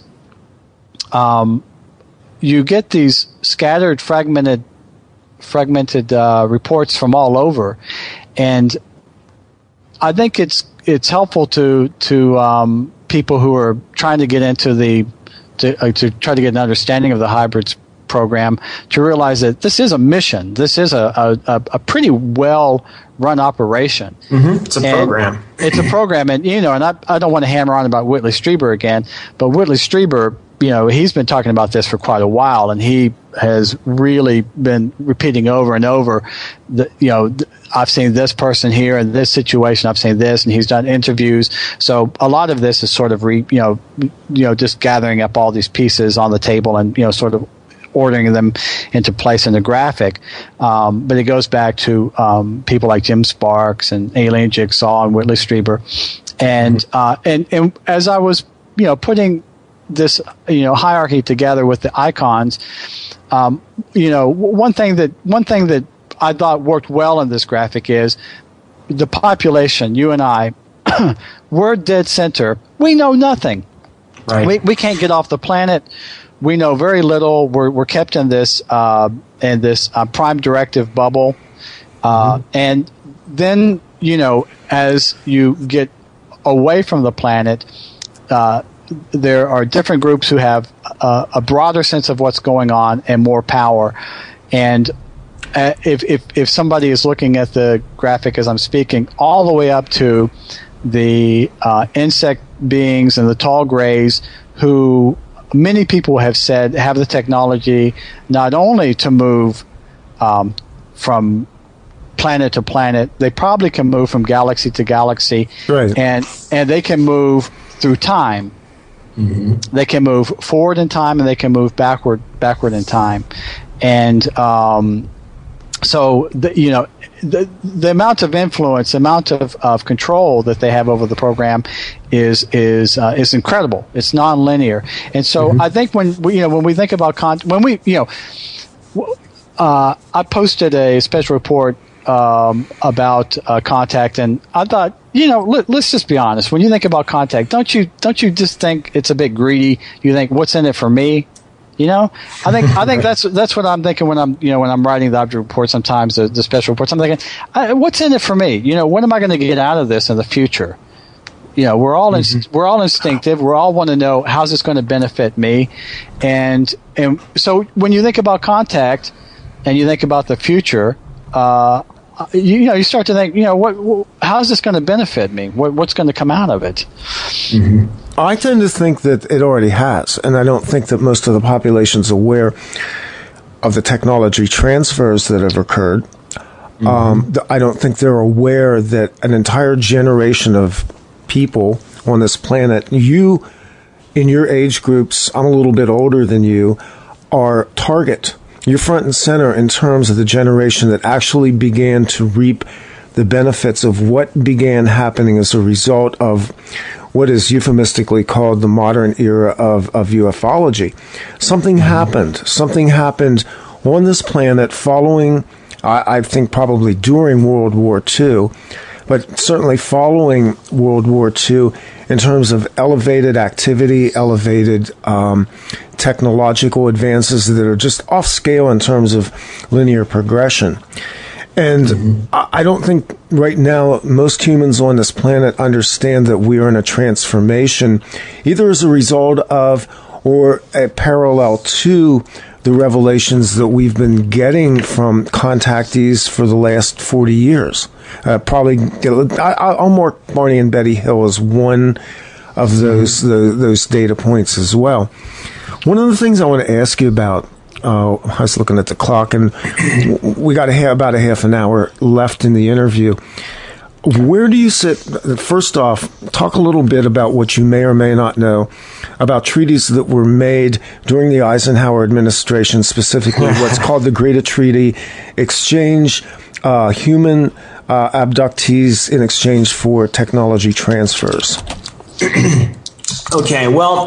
you get these scattered, fragmented reports from all over, and I think it's helpful to people who are trying to get into to try to get an understanding of the hybrids program, to realize that this is a mission. This is a pretty well run operation. It's a program. It's a program, and and I don't want to hammer on about Whitley Strieber again, but Whitley Strieber, he's been talking about this for quite a while, and he has really been repeating over and over that, I've seen this person here in this situation, I've seen this, and he's done interviews. So a lot of this is sort of just gathering up all these pieces on the table and sort of ordering them into place in the graphic. But it goes back to people like Jim Sparks and Alien Jigsaw and Whitley Strieber. And as I was putting this hierarchy together with the icons, one thing that I thought worked well in this graphic is the population, you and I, we're dead center. We know nothing. Right. We can't get off the planet. We know very little. We're kept in this prime directive bubble, and then as you get away from the planet, there are different groups who have a broader sense of what's going on and more power. And if somebody is looking at the graphic as I'm speaking, all the way up to the insect beings and the tall grays, who many people have said have the technology not only to move from planet to planet, they probably can move from galaxy to galaxy, right. and they can move through time. Mm-hmm. They can move forward in time, and they can move backward in time. And so the amount of influence, the amount of control that they have over the program is incredible. It's nonlinear. And so I think when we think about I posted a special report about contact, and I thought, let's just be honest. When you think about contact, don't you just think it's a bit greedy? You think, what's in it for me? I think that's what I'm thinking when I'm writing the object report. Sometimes the special reports, I'm thinking, what's in it for me? What am I going to get out of this in the future? We're all instinctive. We all want to know, how's this going to benefit me? And so when you think about contact and you think about the future, you start to think, how's this going to benefit me? What's going to come out of it? Mm-hmm. I tend to think that it already has, and I don't think that most of the population's aware of the technology transfers that have occurred. Mm-hmm. I don't think they're aware that an entire generation of people on this planet, you, in your age groups, I'm a little bit older than you, are target. You're front and center in terms of the generation that actually began to reap the benefits of what began happening as a result of what is euphemistically called the modern era of ufology. Something happened on this planet following, I think probably during World War II, but certainly following World War II, in terms of elevated activity, elevated technological advances that are just off scale in terms of linear progression. And I don't think right now most humans on this planet understand that we are in a transformation, either as a result of or a parallel to the revelations that we've been getting from contactees for the last 40 years. I'll mark Barney and Betty Hill as one of those data points as well. One of the things I want to ask you about, I was looking at the clock, and we got about a half an hour left in the interview. Where do you sit? First off, talk a little bit about what you may or may not know about treaties that were made during the Eisenhower administration, specifically what's called the Greater Treaty Exchange, human abductees in exchange for technology transfers. Okay, well,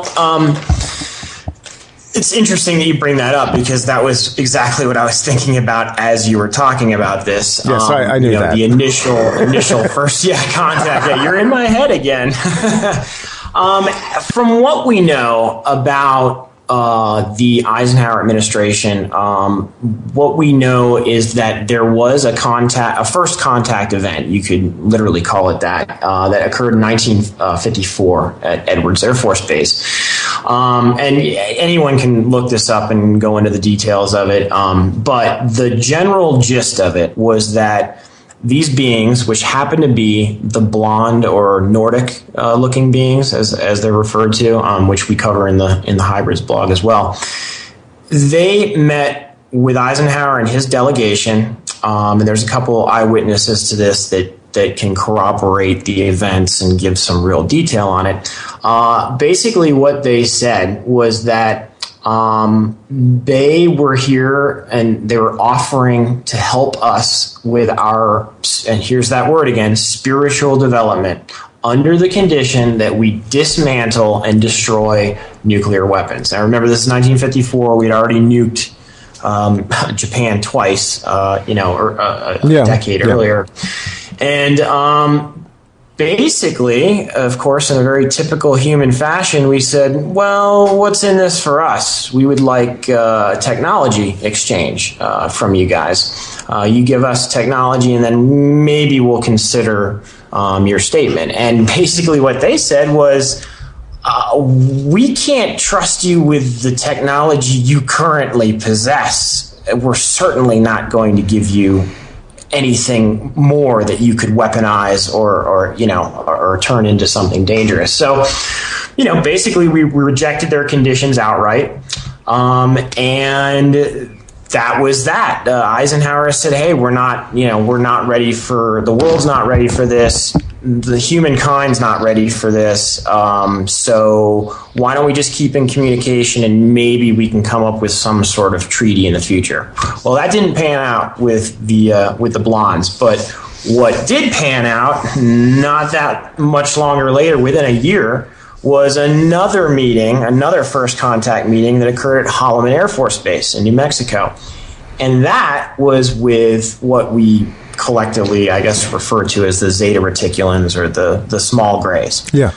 it's interesting that you bring that up, because that was exactly what I was thinking about as you were talking about this. Yes, I knew that. The initial first contact. Yeah, you're in my head again. From what we know about the Eisenhower administration, what we know is that there was a first contact event, you could literally call it that occurred in 1954 at Edwards Air Force Base. And anyone can look this up and go into the details of it. But the general gist of it was that these beings, which happen to be the blonde or Nordic looking beings, as they're referred to, which we cover in the Hybridis blog as well, they met with Eisenhower and his delegation, and there's a couple eyewitnesses to this that can corroborate the events and give some real detail on it. Basically, what they said was that they were here and they were offering to help us with our, and here's that word again, spiritual development, under the condition that we dismantle and destroy nuclear weapons. Now remember, this is 1954. We'd already nuked Japan twice, a decade earlier. And basically, of course, in a very typical human fashion, we said, well, what's in this for us? We would like technology exchange from you guys. You give us technology, and then maybe we'll consider your statement. And basically what they said was, we can't trust you with the technology you currently possess. We're certainly not going to give you anything more that you could weaponize or turn into something dangerous. So, basically we rejected their conditions outright. And that was that. Eisenhower said, hey, we're not ready the world's not ready for this. The humankind's not ready for this. So why don't we just keep in communication, and maybe we can come up with some sort of treaty in the future? Well, that didn't pan out with the blondes, but what did pan out not that much longer later, within a year, was another meeting, another first contact meeting that occurred at Holloman Air Force Base in New Mexico. And that was with what we collectively, I guess, refer to as the Zeta Reticulans, or the small grays. Yeah.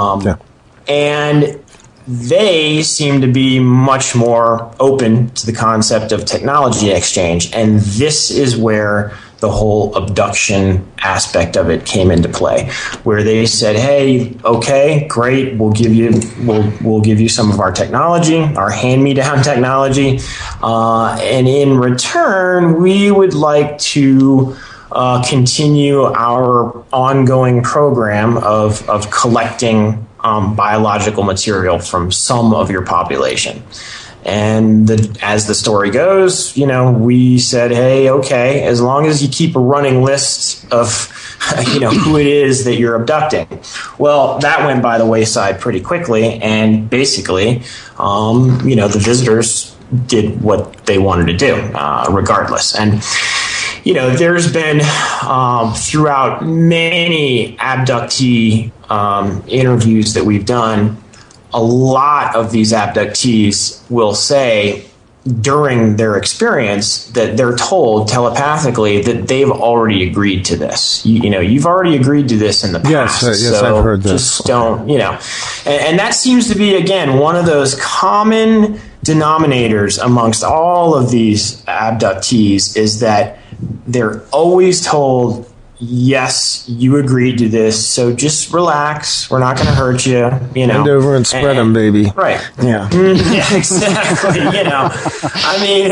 And they seem to be much more open to the concept of technology exchange. And this is where the whole abduction aspect of it came into play, where they said, hey, okay, great, we'll give you some of our technology, our hand-me-down technology, and in return, we would like to continue our ongoing program of collecting biological material from some of your population. And as the story goes, we said, hey, okay, as long as you keep a running list of, who it is that you're abducting. Well, that went by the wayside pretty quickly. And basically, the visitors did what they wanted to do, regardless. And, there's been, throughout many abductee interviews that we've done, a lot of these abductees will say during their experience that they're told telepathically that they've already agreed to this. You've already agreed to this in the past. Yes, so I've heard this. Just don't, and that seems to be, again, one of those common denominators amongst all of these abductees, is that they're always told, yes, you agreed to this, so just relax. We're not going to hurt you. Bend over and spread them, baby. Right. Yeah. Yeah, exactly. I mean,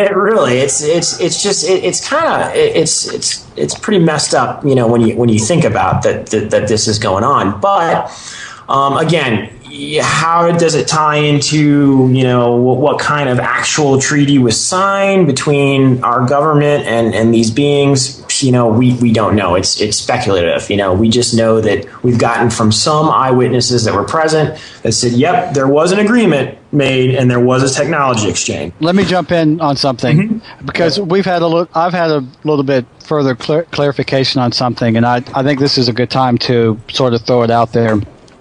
it's pretty messed up. When you think about that this is going on. But again, how does it tie into what kind of actual treaty was signed between our government and these beings? We don't know. It's speculative. We just know that we've gotten from some eyewitnesses that were present that said, yep, there was an agreement made and there was a technology exchange. Let me jump in on something, because I've had a little bit further clarification on something, and I think this is a good time to sort of throw it out there.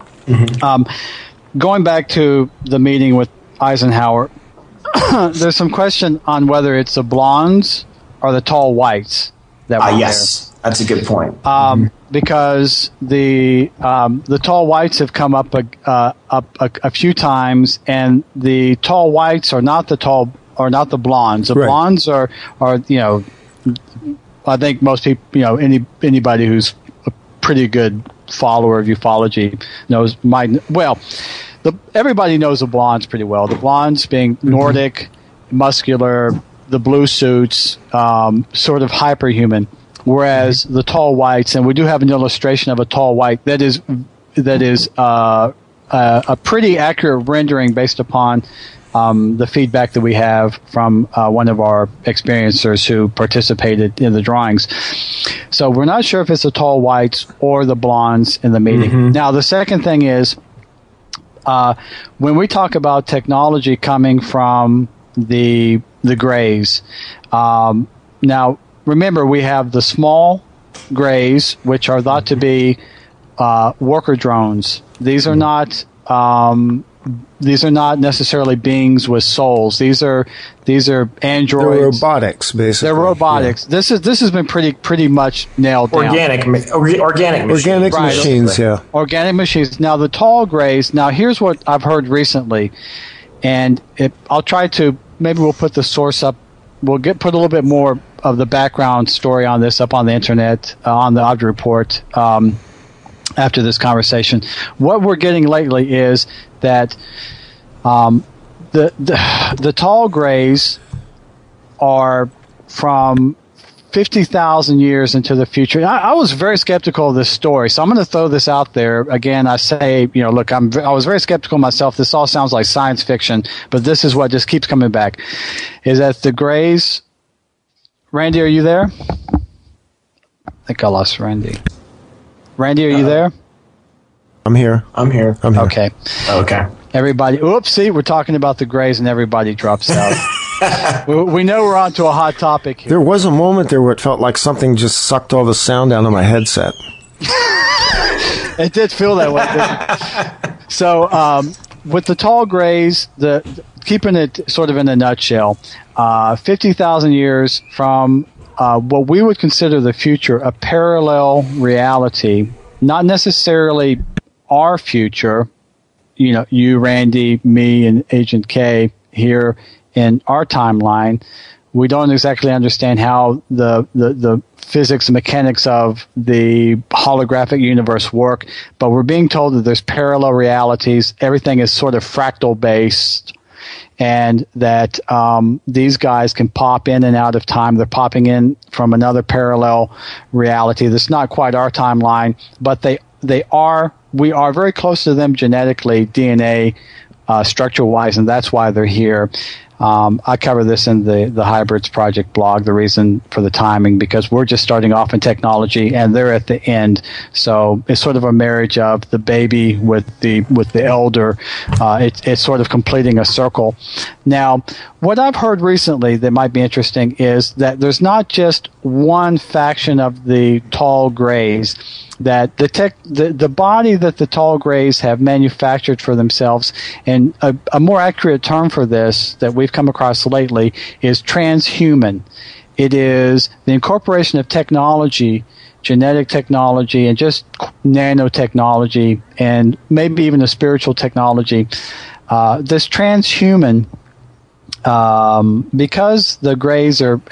Going back to the meeting with Eisenhower, there's some question on whether it's the blondes or the tall whites that were yes, there. That's a good point. Because the tall whites have come up a few times, and the tall whites are not the blondes. The blondes are I think most people, anybody who's a pretty good follower of ufology knows everybody knows the blondes pretty well. The blondes being Nordic, muscular, the blue suits, sort of hyperhuman, whereas the tall whites, and we do have an illustration of a tall white that is a pretty accurate rendering based upon the feedback that we have from one of our experiencers who participated in the drawings. So we're not sure if it's the tall whites or the blondes in the meeting. Now, the second thing is, when we talk about technology coming from the grays, now remember, we have the small grays, which are thought to be worker drones. These are not these are not necessarily beings with souls. These are androids. They're robotics, basically. They're robotics. Yeah. This has been pretty much nailed down. Organic machines. Organic machines, yeah. Organic machines. Now the tall grays. Now here's what I've heard recently, and I'll try to, maybe we'll put the source up. We'll put a little bit more of the background story on this up on the internet, on the Object Report, after this conversation. What we're getting lately is that the tall grays are from 50,000 years into the future. I was very skeptical of this story, so I'm going to throw this out there. Again, I say, look, I was very skeptical myself. This all sounds like science fiction, but this is what just keeps coming back, is that the grays... Randy, are you there? I think I lost Randy. Randy, are you there? I'm here. Okay. Everybody, oopsie, we're talking about the grays and everybody drops out. We know we're on to a hot topic here. There was a moment there where it felt like something just sucked all the sound out of my headset. It did feel that way, didn't it? So, with the tall grays, keeping it sort of in a nutshell, 50,000 years from what we would consider the future, a parallel reality, not necessarily our future, you, Randy, me, and Agent K here in our timeline. We don't exactly understand how the physics and mechanics of the holographic universe work, but we're being told that there's parallel realities. Everything is sort of fractal based, and that these guys can pop in and out of time. They're popping in from another parallel reality that's not quite our timeline, but we are very close to them genetically, DNA, structure-wise, and that's why they're here. I cover this in the Hybrids Project blog, the reason for the timing, because we're just starting off in technology and they're at the end. So it's sort of a marriage of the baby with the elder. It's sort of completing a circle. Now, what I've heard recently that might be interesting is that there's not just one faction of the tall grays, that the body that the tall grays have manufactured for themselves, and a more accurate term for this that we've come across lately is transhuman. It is the incorporation of technology, genetic technology, and just nanotechnology, and maybe even a spiritual technology. This transhuman, because the grays are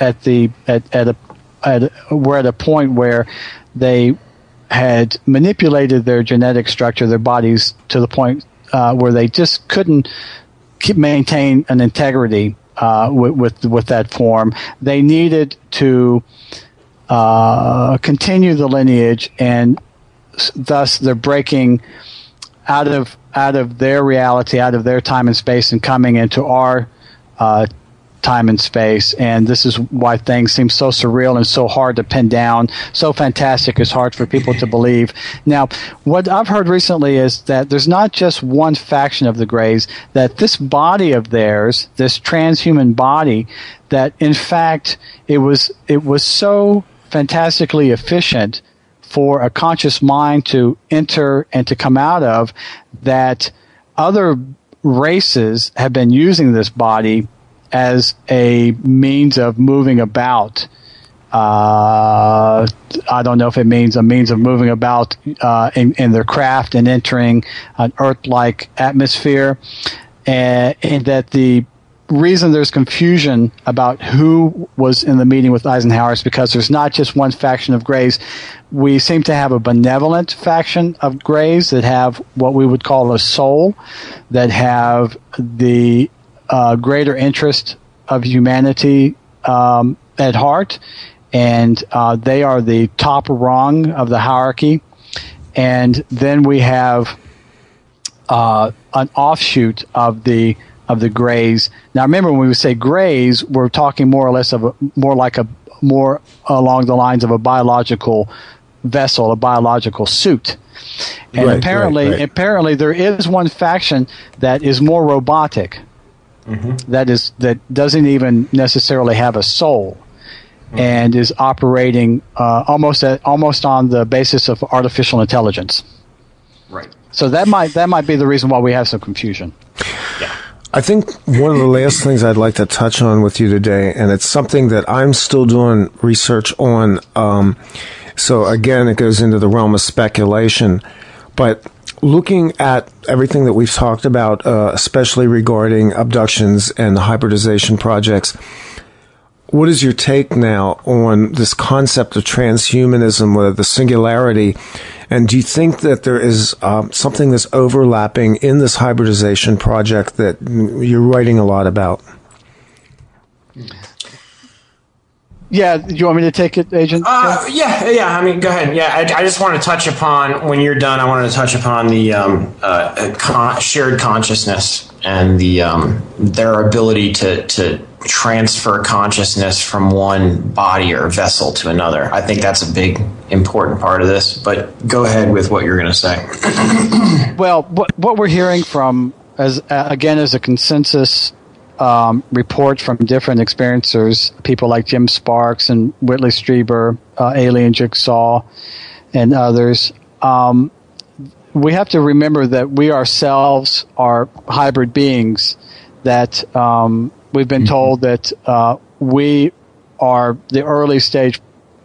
we're at a point where they had manipulated their genetic structure, their bodies, to the point where they just couldn't maintain an integrity with that form. They needed to continue the lineage, and thus they're breaking out of their reality, out of their time and space, and coming into our time and space. And this is why things seem so surreal and so hard to pin down, so fantastic it's hard for people to believe. Now, what I've heard recently is that there's not just one faction of the grays, that this body of theirs, this transhuman body, that in fact it was so fantastically efficient for a conscious mind to enter and to come out of, that other races have been using this body as a means of moving about. I don't know if it means a means of moving about in their craft and entering an Earth-like atmosphere, and that the reason there's confusion about who was in the meeting with Eisenhower is because there's not just one faction of grays. We seem to have a benevolent faction of grays that have what we would call a soul, that have the greater interest of humanity at heart, and they are the top rung of the hierarchy. And then we have an offshoot of the grays. Now, remember, when we say grays, we're talking more or less of more along the lines of a biological vessel, a biological suit. And apparently, there is one faction that is more robotic. Mm-hmm. That doesn't even necessarily have a soul, mm-hmm. and is operating almost on the basis of artificial intelligence. Right. So that might be the reason why we have some confusion. Yeah. I think one of the last things I'd like to touch on with you today, and it's something that I'm still doing research on. So again, it goes into the realm of speculation, but looking at everything that we've talked about, especially regarding abductions and the hybridization projects, what is your take now on this concept of transhumanism, or the singularity? And do you think that there is something that's overlapping in this hybridization project that you're writing a lot about? Yeah, do you want me to take it, Agent? Yeah. I mean, go ahead. Yeah, I just want to touch upon, when you're done, I wanted to touch upon the shared consciousness and their ability to transfer consciousness from one body or vessel to another. I think that's a big, important part of this. But go ahead with what you're going to say. Well, what we're hearing from, as a consensus report from different experiencers, people like Jim Sparks and Whitley Strieber, Alien Jigsaw, and others. We have to remember that we ourselves are hybrid beings, that we've been told that we are the early stage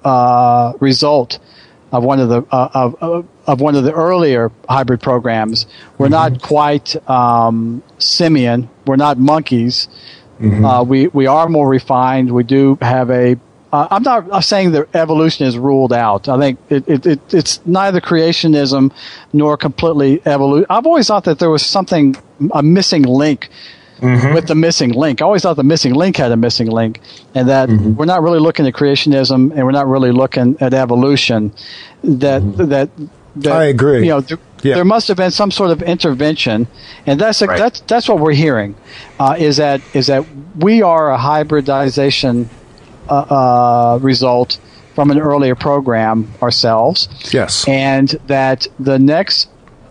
result of one of the earlier hybrid programs. We're not quite simian. We're not monkeys. We are more refined. We do have a. I'm not saying that evolution is ruled out. I think it's neither creationism nor completely evolution. I've always thought that there was a missing link. With the missing link. I always thought the missing link had a missing link, and that we're not really looking at creationism, and we're not really looking at evolution. That I agree. There must have been some sort of intervention, and that's what we're hearing. Is that we are a hybridization result from an earlier program ourselves. Yes, and that the next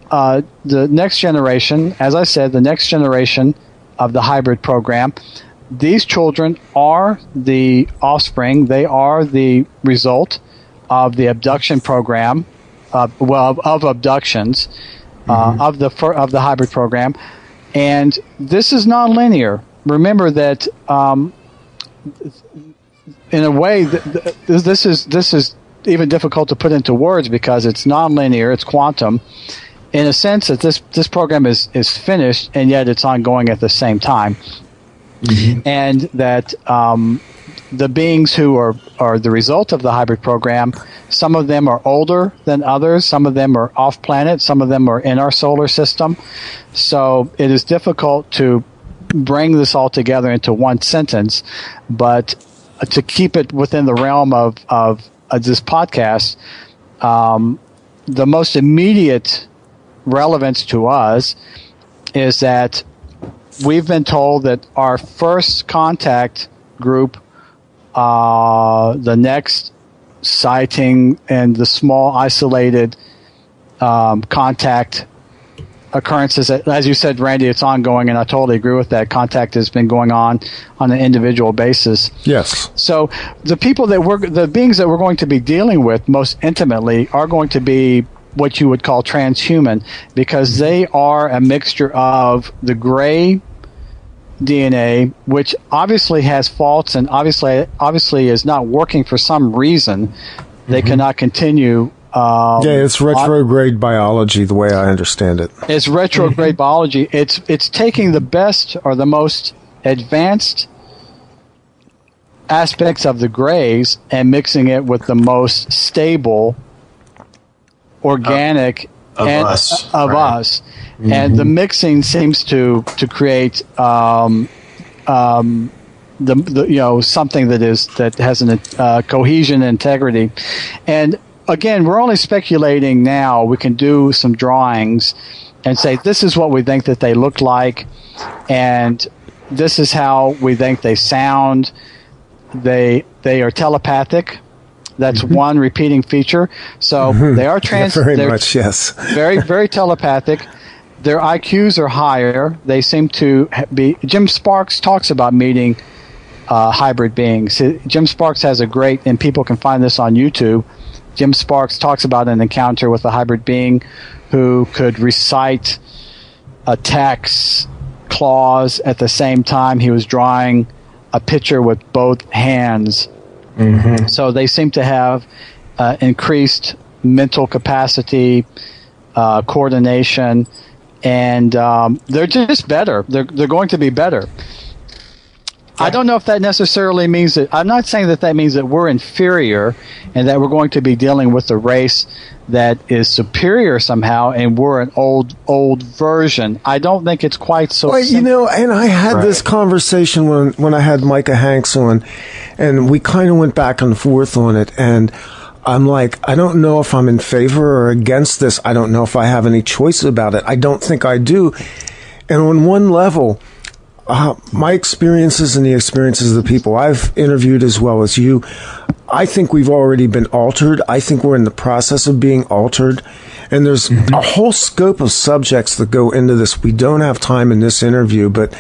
generation, as I said, the next generation of the hybrid program, these children are the offspring. They are the result of the abduction program, of abductions, of the hybrid program, and this is nonlinear. Remember that, in a way, this is even difficult to put into words because it's nonlinear. It's quantum. In a sense that this program is finished, and yet it's ongoing at the same time. And that the beings who are the result of the hybrid program, some of them are older than others, some of them are off-planet, some of them are in our solar system. So it is difficult to bring this all together into one sentence, but to keep it within the realm of this podcast, the most immediate relevance to us is that we've been told that our first contact group, the next sighting and the small isolated contact occurrences, as you said, Randy, it's ongoing, and I totally agree with that. Contact has been going on an individual basis. Yes. So the beings that we're going to be dealing with most intimately are going to be what you would call transhuman, because they are a mixture of the gray DNA, which obviously has faults and obviously is not working for some reason. They cannot continue. It's retrograde biology, the way I understand it. It's retrograde biology. It's taking the best or the most advanced aspects of the grays and mixing it with the most stable organic of us. And the mixing seems to create something that has an cohesion and integrity. And again, we're only speculating now. We can do some drawings and say this is what we think that they look like, and this is how we think they sound. They are telepathic. That's one repeating feature. So they are much, yes. very, very telepathic. Their IQs are higher. They seem to be. Jim Sparks talks about meeting hybrid beings. Jim Sparks has a great, and people can find this on YouTube. Jim Sparks talks about an encounter with a hybrid being who could recite a text clause at the same time he was drawing a picture with both hands. Mm-hmm. So they seem to have increased mental capacity, coordination, and they're just better. They're going to be better. I don't know if that necessarily means that. I'm not saying that means that we're inferior and that we're going to be dealing with a race that is superior somehow and we're an old version. I don't think it's quite so simple. And I had this conversation when I had Micah Hanks on, and we kind of went back and forth on it, and I'm like, I don't know if I'm in favor or against this. I don't know if I have any choice about it. I don't think I do. And on one level, my experiences and the experiences of the people I've interviewed as well as you, I think we've already been altered. I think we're in the process of being altered. And there's a whole scope of subjects that go into this. We don't have time in this interview, but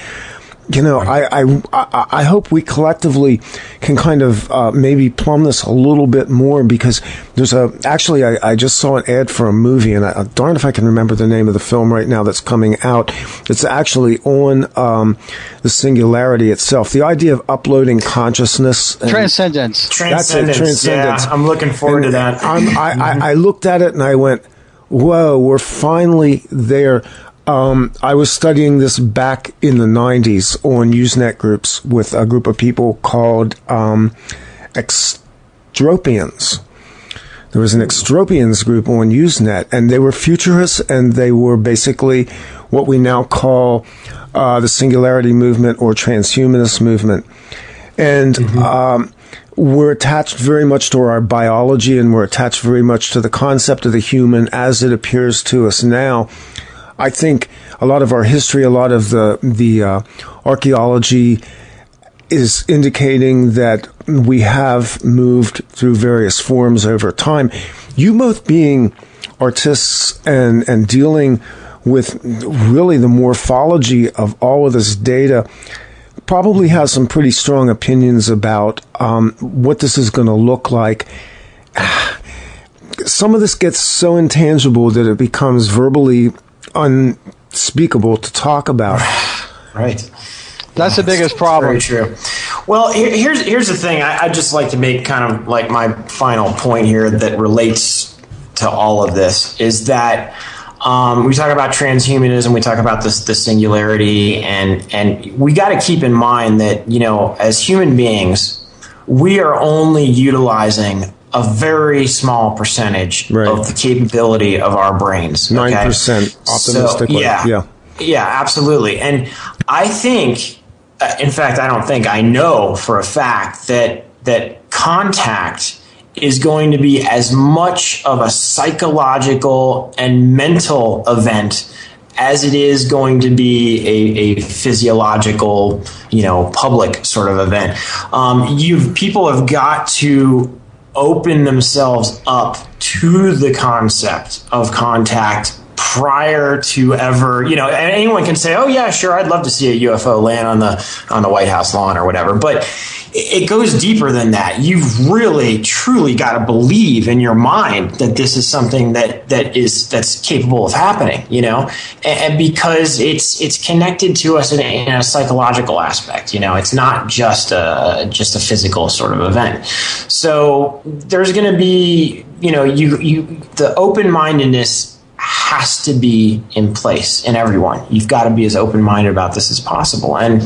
I hope we collectively can kind of maybe plumb this a little bit more, because there's I just saw an ad for a movie, and darn if I can remember the name of the film right now that's coming out. It's actually on the singularity itself. The idea of uploading consciousness. Transcendence. Transcendence. Yeah, I'm looking forward to that. I looked at it and I went, whoa, we're finally there. I was studying this back in the 90s on Usenet groups with a group of people called Extropians. There was an Extropians group on Usenet, and they were futurists, and they were basically what we now call the singularity movement or transhumanist movement. And we're attached very much to our biology, and we're attached very much to the concept of the human as it appears to us now. I think a lot of our history, a lot of the archaeology is indicating that we have moved through various forms over time. You both being artists and dealing with really the morphology of all of this data probably have some pretty strong opinions about what this is going to look like. Some of this gets so intangible that it becomes verbally unspeakable to talk about. Right. That's the biggest problem. Very true. Well, here's the thing. I'd just like to make kind of like my final point here that relates to all of this is that we talk about transhumanism, we talk about the singularity, and we got to keep in mind that, as human beings, we are only utilizing a very small percentage of the capability of our brains. 9%, optimistically. So, yeah, absolutely. And I think, in fact, I know for a fact that contact is going to be as much of a psychological and mental event as it is going to be a physiological, public sort of event. People have got to open themselves up to the concept of contact prior to ever, anyone can say, oh yeah, sure, I'd love to see a UFO land on the White House lawn or whatever. But it goes deeper than that. You've really, truly got to believe in your mind that this is something that's capable of happening, and because it's connected to us in a psychological aspect. It's not just a physical sort of event. So there's going to be, the open-mindedness has to be in place in everyone. You've got to be as open-minded about this as possible. And,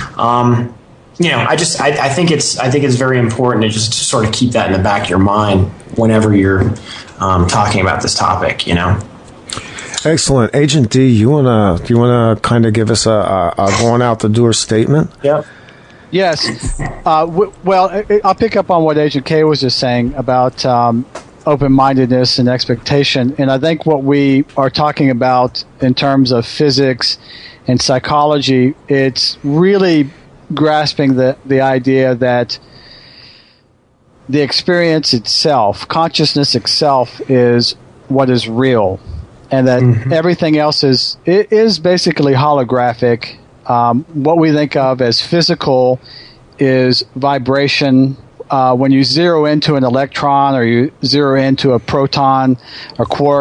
I think it's very important to just sort of keep that in the back of your mind whenever you're talking about this topic, Excellent. Agent D, do you wanna kind of give us a going out the door statement? Yeah. Yes. Well, I'll pick up on what Agent K was just saying about open-mindedness and expectation. And I think what we are talking about in terms of physics and psychology, it's really grasping the idea that the experience itself, consciousness itself, is what is real, and that everything else is basically holographic. What we think of as physical is vibration. When you zero into an electron or you zero into a proton or quarks,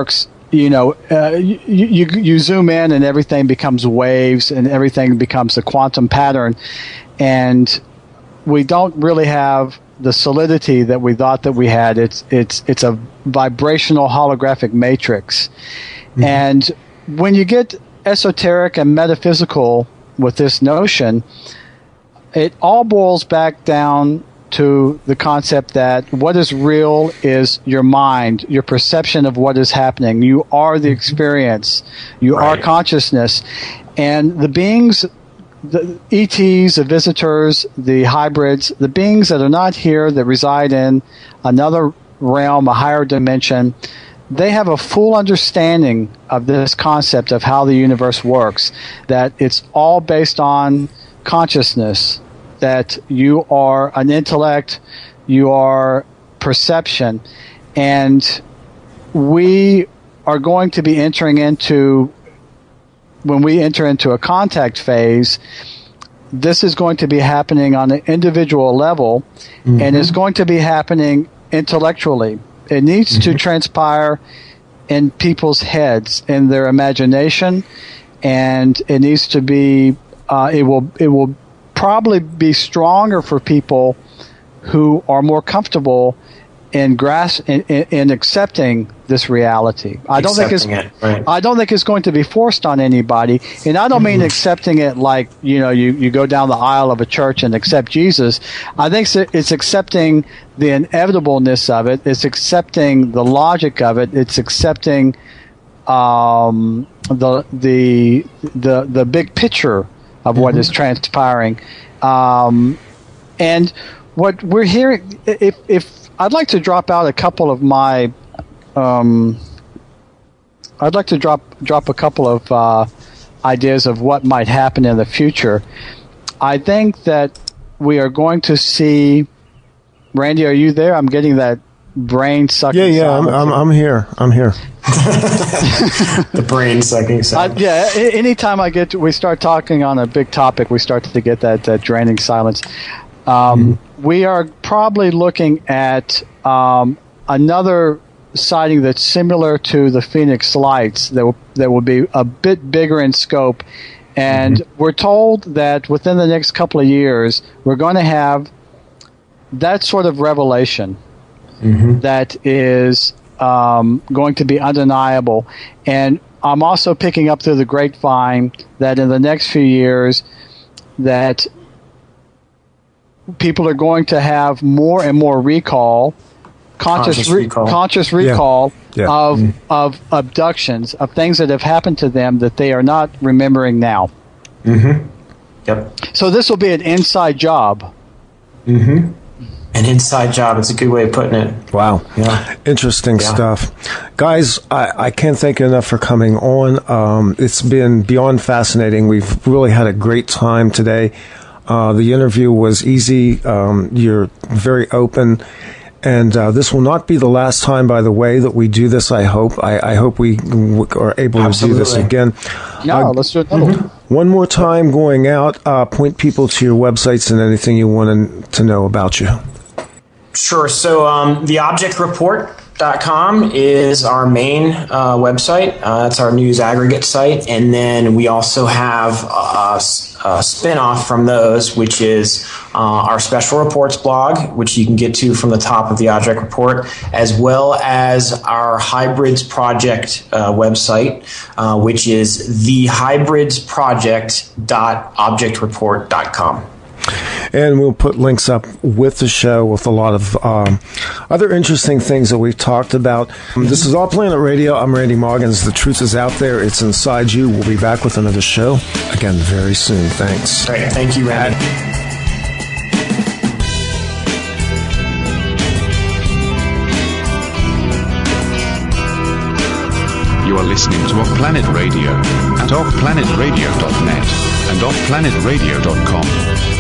you zoom in and everything becomes waves and everything becomes a quantum pattern, and we don't really have the solidity that we thought that we had. It's a vibrational holographic matrix. Mm-hmm. And when you get esoteric and metaphysical with this notion, it all boils back down to the concept that what is real is your mind, your perception of what is happening. You are the experience. You are consciousness. And the beings, the ETs, the visitors, the hybrids, the beings that are not here, that reside in another realm, a higher dimension, they have a full understanding of this concept of how the universe works, that it's all based on consciousness, that you are an intellect, you are perception, and we are going to be entering into, when we enter into a contact phase, this is going to be happening on an individual level, and it's going to be happening intellectually. It needs to transpire in people's heads, in their imagination, and it needs to be, it will probably be stronger for people who are more comfortable in accepting this reality. I don't think it's going to be forced on anybody, and I don't mean accepting it like you go down the aisle of a church and accept Jesus. I think it's accepting the inevitableness of it. It's accepting the logic of it. It's accepting the big picture of what is transpiring, and what we're hearing. If I'd like to drop out a couple of my, I'd like to drop a couple of ideas of what might happen in the future. I think that we are going to see. Randy, are you there? I'm getting that brain sucking. Yeah, I'm here. The brain sucking sound. Anytime we start talking on a big topic, we start to get that draining silence. We are probably looking at another sighting that's similar to the Phoenix Lights that will be a bit bigger in scope, and we're told that within the next couple of years we're going to have that sort of revelation that is going to be undeniable. And I'm also picking up through the grapevine that in the next few years that people are going to have more and more conscious recall of abductions, of things that have happened to them that they are not remembering now. Yep. So this will be an inside job. An inside job. It's a good way of putting it. Wow. Yeah. Interesting stuff. Guys, I can't thank you enough for coming on. It's been beyond fascinating. We've really had a great time today. The interview was easy. You're very open. And this will not be the last time, by the way, that we do this, I hope. I hope we are able to do this again. No, let's do it. One more time going out, point people to your websites and anything you want to know about you. Sure. So theobjectreport.com is our main website. That's our news aggregate site. And then we also have a spin-off from those, which is our special reports blog, which you can get to from the top of the Object Report, as well as our Hybrids Project website, which is thehybridsproject.objectreport.com. And we'll put links up with the show with a lot of other interesting things that we've talked about. This is OffPlanet Radio. I'm Randy Maugans. The truth is out there. It's inside you. We'll be back with another show again very soon. Thanks. Great. Thank you, Randy. You are listening to OffPlanet Radio at offplanetradio.net and offplanetradio.com.